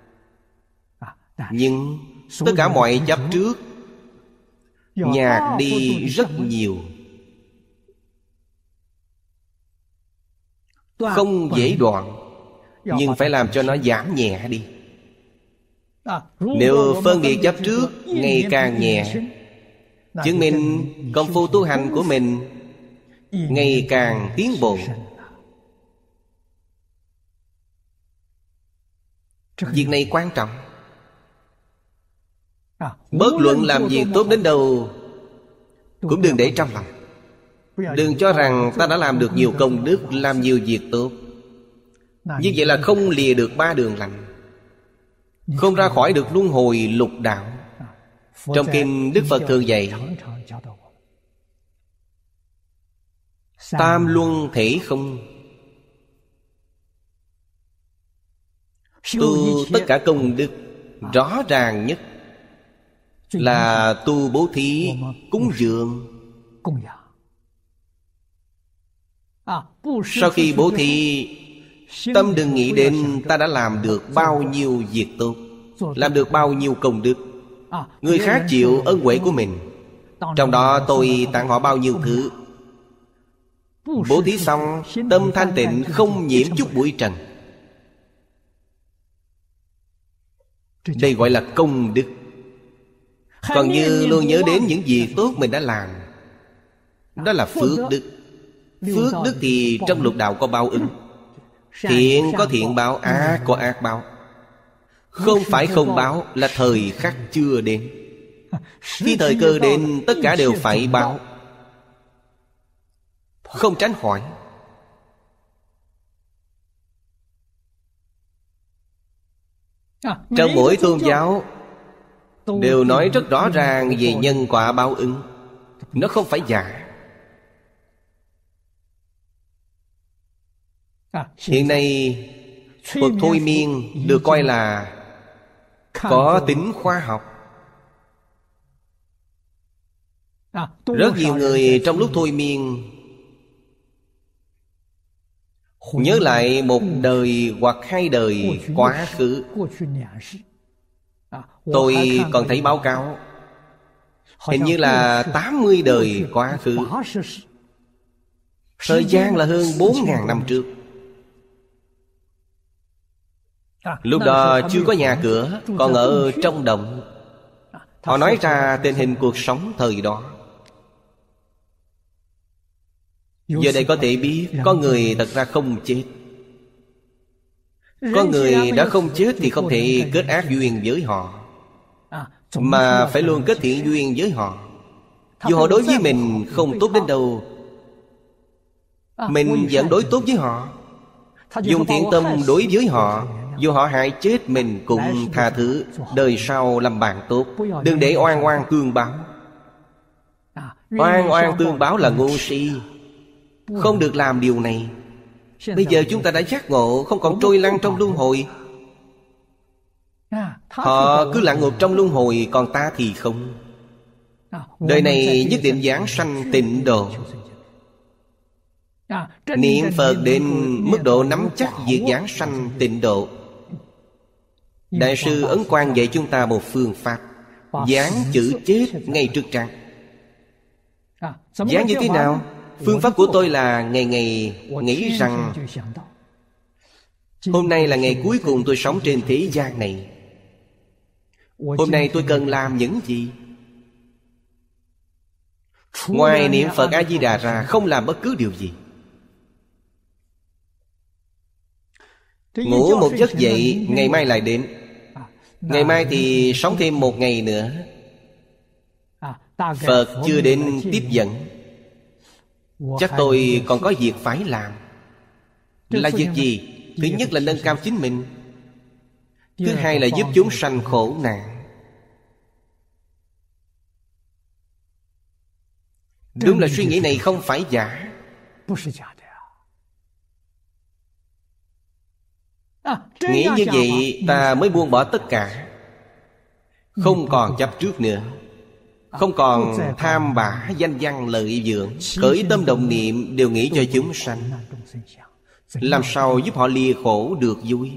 Nhưng tất cả mọi chấp trước nhạt đi rất nhiều, không dễ đoạn, nhưng phải làm cho nó giảm nhẹ đi. Nếu phân biệt chấp trước ngày càng nhẹ, chứng minh công phu tu hành của mình ngày càng tiến bộ. Việc này quan trọng. Bất luận làm việc tốt đến đâu cũng đừng để trong lòng. Đừng cho rằng ta đã làm được nhiều công đức, làm nhiều việc tốt. Như vậy là không lìa được ba đường lành, không ra khỏi được luân hồi lục đạo. Trong kinh Đức Phật thường dạy tam luân thể không. Tu tất cả công đức rõ ràng nhất là tu bố thí, cúng dường. Sau khi bố thí, tâm đừng nghĩ đến ta đã làm được bao nhiêu việc tốt, làm được bao nhiêu công đức. Người khác chịu ân huệ của mình, trong đó tôi tặng họ bao nhiêu thứ. Bố thí xong, tâm thanh tịnh, không nhiễm chút bụi trần. Đây gọi là công đức. Còn như luôn nhớ đến những gì tốt mình đã làm, đó là phước đức. Phước đức thì trong lục đạo có báo ứng. Thiện có thiện báo, ác có ác báo. Không phải không báo, là thời khắc chưa đến. Khi thời cơ đến, tất cả đều phải báo, không tránh khỏi. Trong mỗi tôn giáo đều nói rất rõ ràng về nhân quả báo ứng. Nó không phải giả. Hiện nay thuật thôi miên được coi là có tính khoa học. Rất nhiều người trong lúc thôi miên nhớ lại một đời hoặc hai đời quá khứ. Tôi còn thấy báo cáo hình như là 80 đời quá khứ. Thời gian là hơn 4.000 năm trước. Lúc đó chưa có nhà cửa, còn ở trong động. Họ nói ra tình hình cuộc sống thời đó. Giờ đây có thể biết con người thật ra không chết. Con người đã không chết thì không thể kết ác duyên với họ, mà phải luôn kết thiện duyên với họ. Dù họ đối với mình không tốt đến đâu, mình vẫn đối tốt với họ, dùng thiện tâm đối với họ. Dù họ hại chết mình cũng tha thứ, đời sau làm bạn tốt. Đừng để oan oan tương báo. Oan oan tương báo là ngu si, không được làm điều này. Bây giờ chúng ta đã giác ngộ, không còn trôi lăn trong luân hồi. Họ cứ lặn ngược trong luân hồi, còn ta thì không. Đời này nhất định giảng sanh tịnh độ. Niệm Phật đến mức độ nắm chắc việc giảng sanh tịnh độ. Đại sư Ấn Quang dạy chúng ta một phương pháp, dán chữ chết ngay trước trán. Dán như thế nào? Phương pháp của tôi là ngày ngày nghĩ rằng hôm nay là ngày cuối cùng tôi sống trên thế gian này. Hôm nay tôi cần làm những gì? Ngoài niệm Phật A-di-đà ra, không làm bất cứ điều gì. Ngủ một giấc dậy, ngày mai lại đến. Ngày mai thì sống thêm một ngày nữa. Phật chưa đến tiếp dẫn, chắc tôi còn có việc phải làm. Là việc gì? Thứ nhất là nâng cao chính mình. Thứ hai là giúp chúng sanh khổ nạn. Đúng là suy nghĩ này không phải giả. Nghĩ như vậy ta mới buông bỏ tất cả, không còn chấp trước nữa, không còn tham bả danh văn lợi dưỡng. Khởi tâm động niệm đều nghĩ cho chúng sanh, làm sao giúp họ lìa khổ được vui.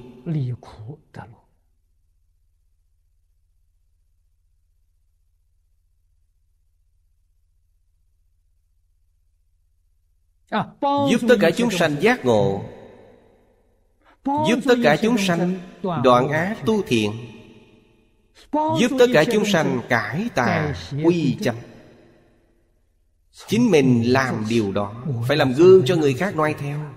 Giúp tất cả chúng sanh giác ngộ, giúp tất cả chúng sanh đoạn ác tu thiện, giúp tất cả chúng sanh cải tà quy chánh. Chính mình làm điều đó, phải làm gương cho người khác noi theo.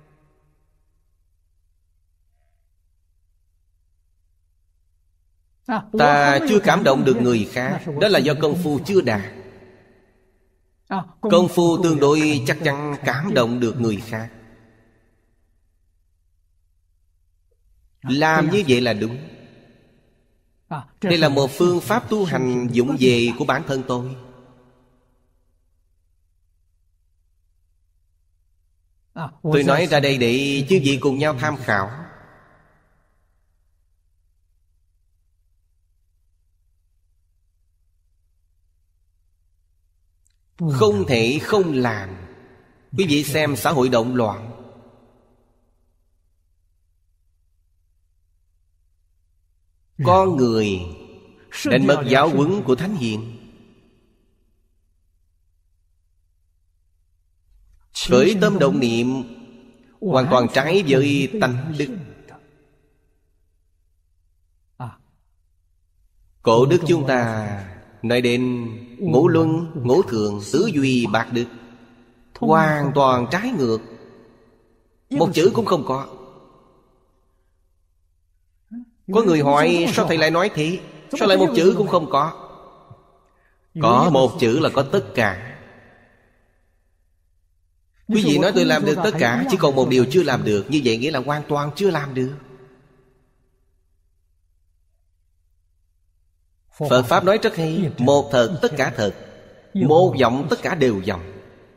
Ta chưa cảm động được người khác, đó là do công phu chưa đạt. Công phu tương đối chắc chắn cảm động được người khác. Làm như vậy là đúng. Đây là một phương pháp tu hành vụng về của bản thân tôi. Tôi nói ra đây để chư vị cùng nhau tham khảo. Không thể không làm. Quý vị xem xã hội động loạn, con người đánh mất giáo huấn của Thánh Hiền. Khởi tâm động niệm hoàn toàn trái với tánh đức. Cổ đức chúng ta nói đến ngũ luân, ngũ thường, tứ duy, bạc đức, hoàn toàn trái ngược. Một chữ cũng không có. Có người hỏi sao thầy lại nói thế? Sao lại một chữ cũng không có? Có một chữ là có tất cả. Quý vị nói tôi làm được tất cả, chỉ còn một điều chưa làm được. Như vậy nghĩa là hoàn toàn chưa làm được. Phật Pháp nói rất hay. Một thật tất cả thật, một vọng tất cả đều vọng.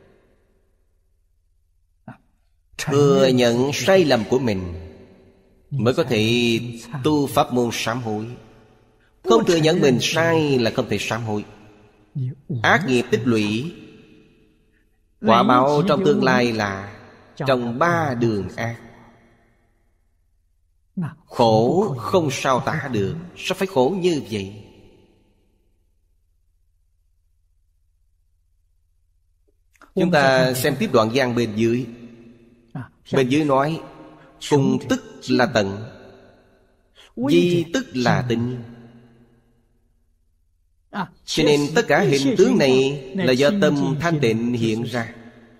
Thừa nhận sai lầm của mình mới có thể tu pháp môn sám hối. Không thừa nhận mình sai là không thể sám hối. Ác nghiệp tích lũy, quả báo trong tương lai là trong 3 đường ác. Khổ không sao tả được. Sao phải khổ như vậy? Chúng ta xem tiếp đoạn văn bên dưới. Bên dưới nói: cùng tức là tận, di tức là tinh. Cho nên tất cả hình tướng này là do tâm thanh tịnh hiện ra,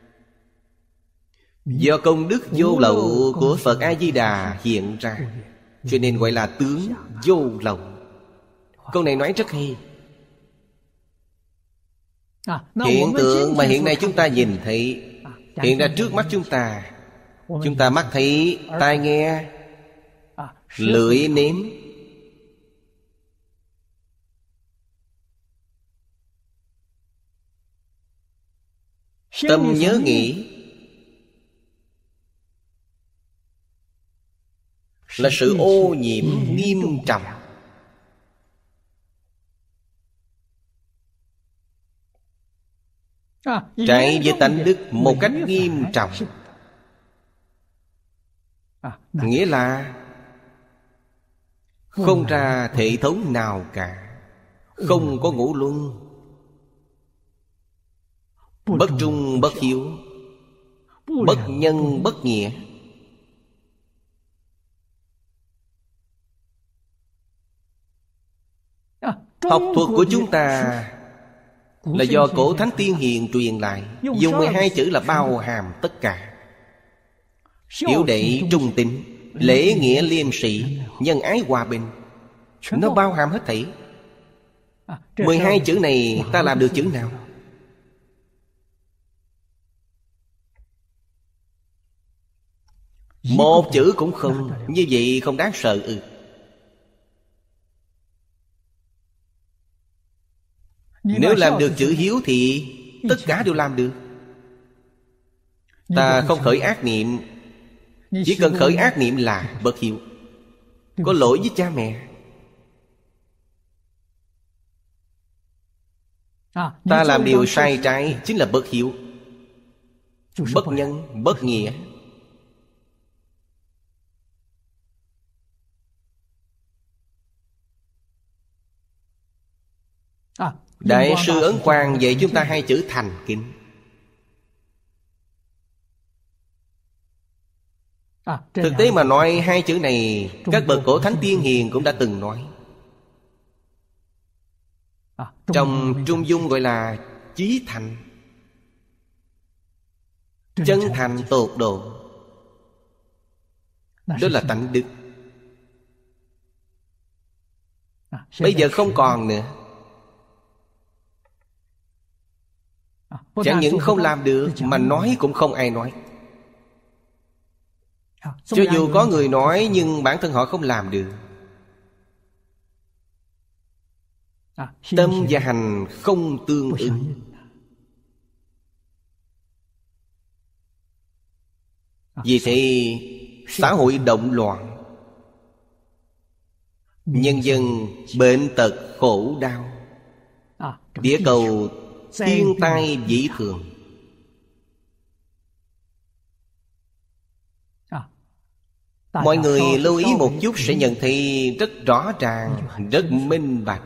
do công đức vô lậu của Phật A-di-đà hiện ra, cho nên gọi là tướng vô lậu. Câu này nói rất hay. Hiện tượng mà hiện nay chúng ta nhìn thấy hiện ra trước mắt chúng ta. Chúng ta mắt thấy, tai nghe, lưỡi nếm, tâm nhớ nghĩ, là sự ô nhiễm nghiêm trọng. Trái với tánh đức một cách nghiêm trọng. Nghĩa là không ra hệ thống nào cả, không có ngũ luân, bất trung bất hiếu, bất nhân bất nghĩa. Học thuật của chúng ta là do cổ thánh tiên hiền truyền lại, dùng 12 chữ là bao hàm tất cả. Hiếu đệ trung tín, lễ nghĩa liêm sĩ, nhân ái hòa bình, nó bao hàm hết thảy. 12 chữ này ta làm được chữ nào? Một chữ cũng không. Như vậy không đáng sợ ư? Nếu làm được chữ hiếu thì tất cả đều làm được. Ta không khởi ác niệm, chỉ cần khởi ác niệm là bất hiếu, có lỗi với cha mẹ. Ta làm điều sai trái chính là bất hiếu, bất nhân, bất nghĩa. Đại sư Ấn Quang dạy chúng ta 2 chữ thành kính. Thực tế mà nói 2 chữ này các bậc cổ thánh tiên hiền cũng đã từng nói. Trong Trung Dung gọi là chí thành, chân thành tột độ. Đó là tánh đức. Bây giờ không còn nữa. Chẳng những không làm được, mà nói cũng không ai nói. Cho dù có người nói, nhưng bản thân họ không làm được. Tâm và hành không tương ứng. Vì thế xã hội động loạn, nhân dân bệnh tật khổ đau, địa cầu thiên tai vĩ thường. Mọi người lưu ý một chút sẽ nhận thấy rất rõ ràng, rất minh bạch.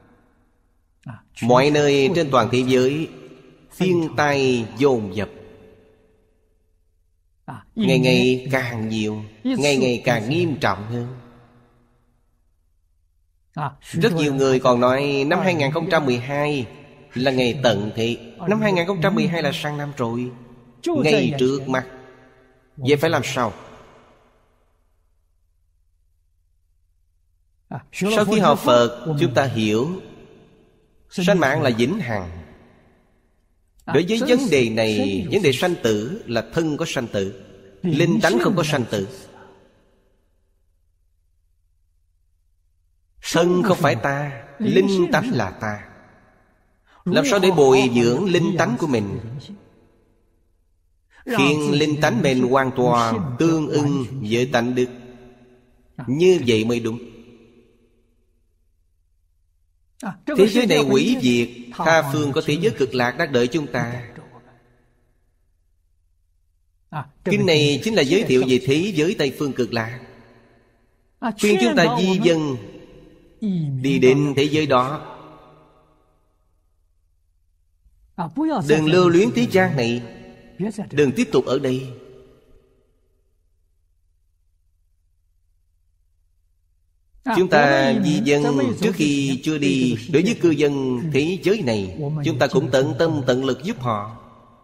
Mọi nơi trên toàn thế giới thiên tai dồn dập, ngày ngày càng nhiều, ngày ngày càng nghiêm trọng hơn. Rất nhiều người còn nói năm 2012 là ngày tận thị. Năm 2012 là sang năm rồi, ngay trước mắt. Vậy phải làm sao? Sau khi học Phật, chúng ta hiểu sanh mạng là vĩnh hằng. Đối với vấn đề này, vấn đề sanh tử là thân có sanh tử, linh tánh không có sanh tử. Thân không phải ta, linh tánh là ta. Làm sao để bồi dưỡng linh tánh của mình, khiến linh tánh mình hoàn toàn tương ưng với tánh đức? Như vậy mới đúng. Thế giới này hủy diệt, tha phương có thế giới cực lạc đang đợi chúng ta. Kinh này chính là giới thiệu về thế giới Tây Phương Cực Lạc, khuyên chúng ta di dân đi đến thế giới đó. Đừng lưu luyến thế gian này, đừng tiếp tục ở đây. Chúng ta di dân trước khi chưa đi, đối với cư dân thế giới này, chúng ta cũng tận tâm tận lực giúp họ,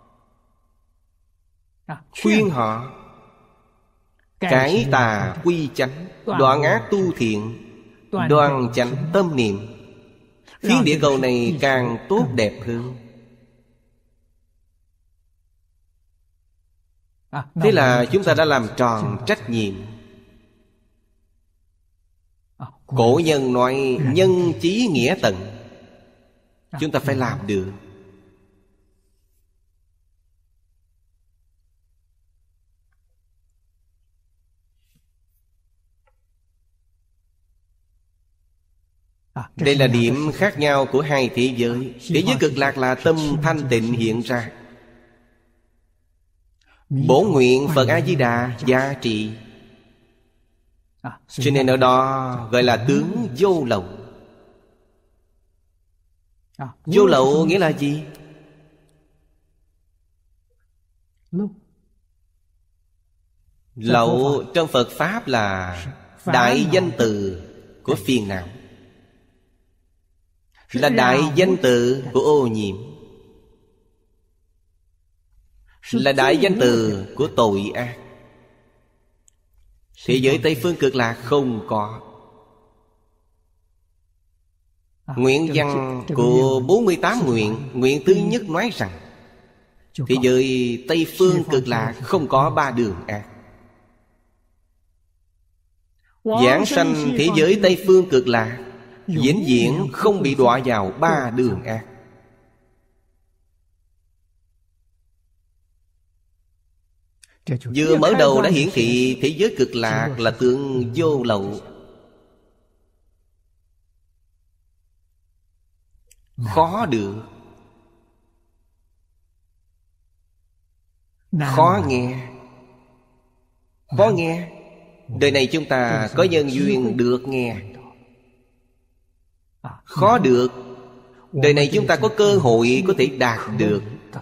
khuyên họ cải tà quy chánh, đoạn ác tu thiện, đoan chánh tâm niệm, khiến địa cầu này càng tốt đẹp hơn. Thế là chúng ta đã làm tròn trách nhiệm. Cổ nhân nói nhân chí nghĩa tận, chúng ta phải làm được. Đây là điểm khác nhau của hai thế giới. Thế giới Cực Lạc là tâm thanh tịnh hiện ra, bổn nguyện Phật A-di-đà gia trị, cho nên ở đó gọi là tướng vô lậu. Vô lậu nghĩa là gì? Lậu trong Phật Pháp là đại danh từ của phiền não, là đại danh từ của ô nhiễm, là đại danh từ của tội ác. Thế giới Tây Phương Cực Lạc không có. Nguyện văn của 48 nguyện, nguyện thứ nhất nói rằng thế giới Tây Phương Cực Lạc không có ba đường ác. Giảng sanh thế giới Tây Phương Cực Lạc vĩnh viễn không bị đọa vào ba đường ác. Vừa mở đầu đã hiển thị thế giới Cực Lạc là tướng vô lậu. Khó được, khó nghe. Khó nghe. Đời này chúng ta có nhân duyên được nghe. Khó được. Đời này chúng ta có cơ hội có thể đạt được.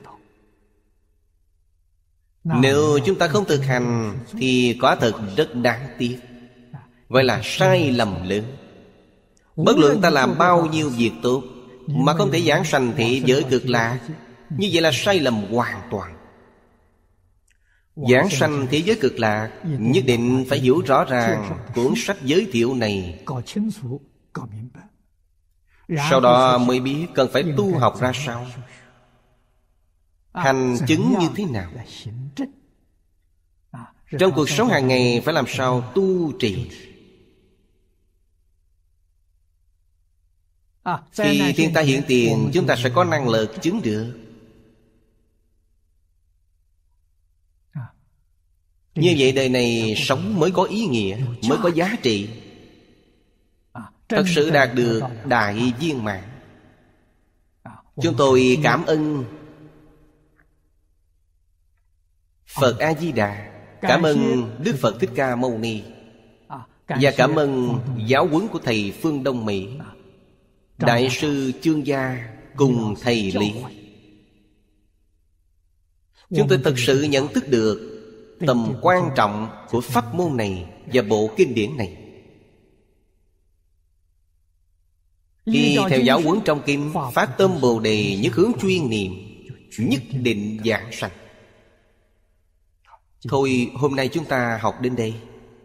Nếu chúng ta không thực hành thì quả thật rất đáng tiếc, gọi là sai lầm lớn. Bất luận ta làm bao nhiêu việc tốt mà không thể giảng sanh thế giới Cực Lạc, như vậy là sai lầm hoàn toàn. Giảng sanh thế giới Cực Lạc nhất định phải hiểu rõ ràng cuốn sách giới thiệu này, sau đó mới biết cần phải tu học ra sao, hành chứng như thế nào. Trong cuộc sống hàng ngày phải làm sao tu trì. Khi thiên tai hiện tiền, chúng ta sẽ có năng lực chứng được. Như vậy đời này sống mới có ý nghĩa, mới có giá trị, thật sự đạt được đại viên mãn. Chúng tôi cảm ơn Phật A-di-đà, cảm ơn Đức Phật Thích Ca Mâu Ni, và cảm ơn giáo huấn của Thầy Phương Đông Mỹ, Đại sư Chương Gia cùng Thầy Lý. Chúng tôi thực sự nhận thức được tầm quan trọng của pháp môn này và bộ kinh điển này. Khi theo giáo huấn trong kinh, phát tâm Bồ Đề nhất hướng chuyên niệm, nhất định giảng sanh. Thôi hôm nay chúng ta học đến đây.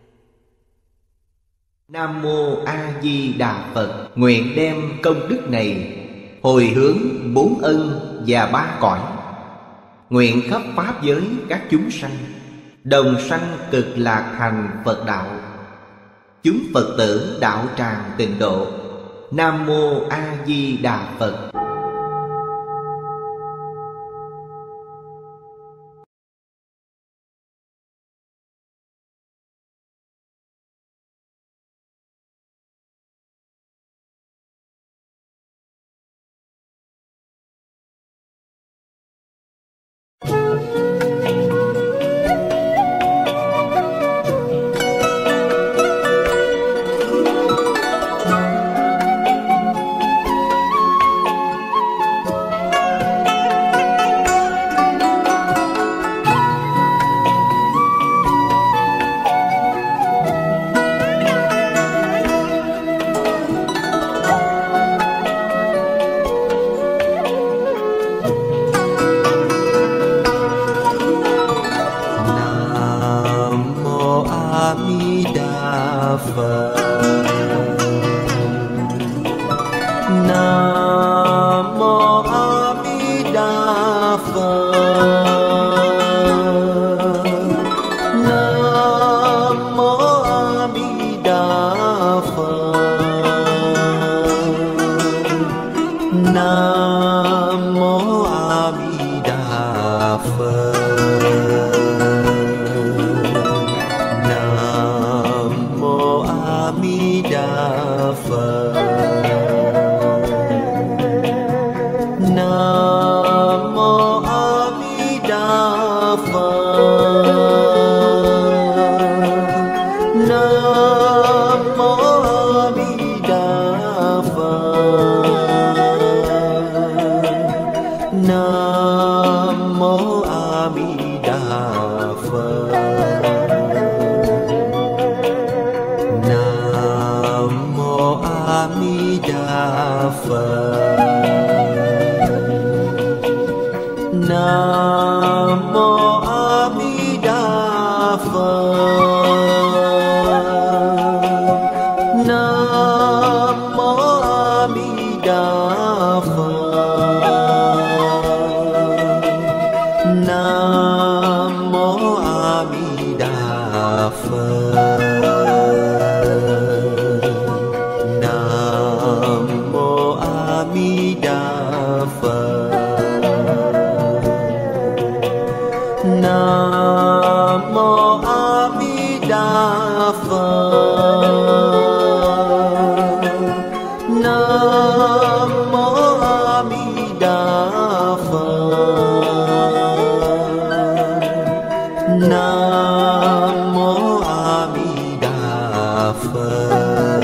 Nam Mô A Di Đà Phật. Nguyện đem công đức này hồi hướng bốn ân và ba cõi, nguyện khắp pháp giới các chúng sanh đồng sanh cực lạc thành Phật đạo, chúng Phật tử đạo tràng tịnh độ. Nam Mô A Di Đà Phật. Phật. Nam mô A Di Đà Phật. Nam mô A Di Đà Phật. Nam mô A Di Đà Phật. Nam mô A Di Đà Phật. Nam mô A Di Đà Phật. Nam mô A Di Đà Phật. Nam mô A Di Đà Phật. Nam mô A Di Đà Phật. Nam mô A Di Đà Phật. Nam mô A Di Đà Phật.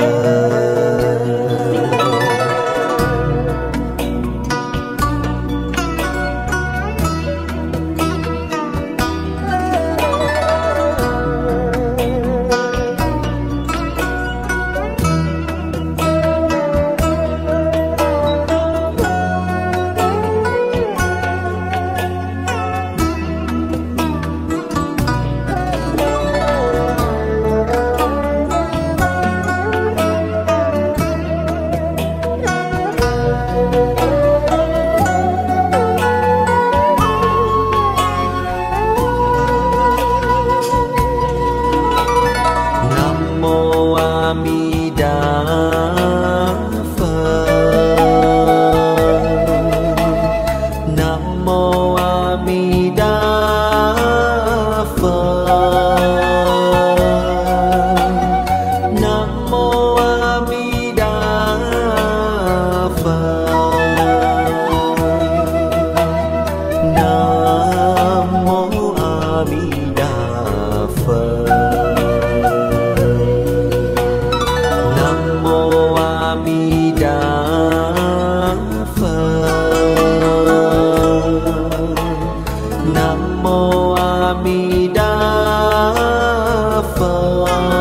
Nam mô A Di Đà Phật.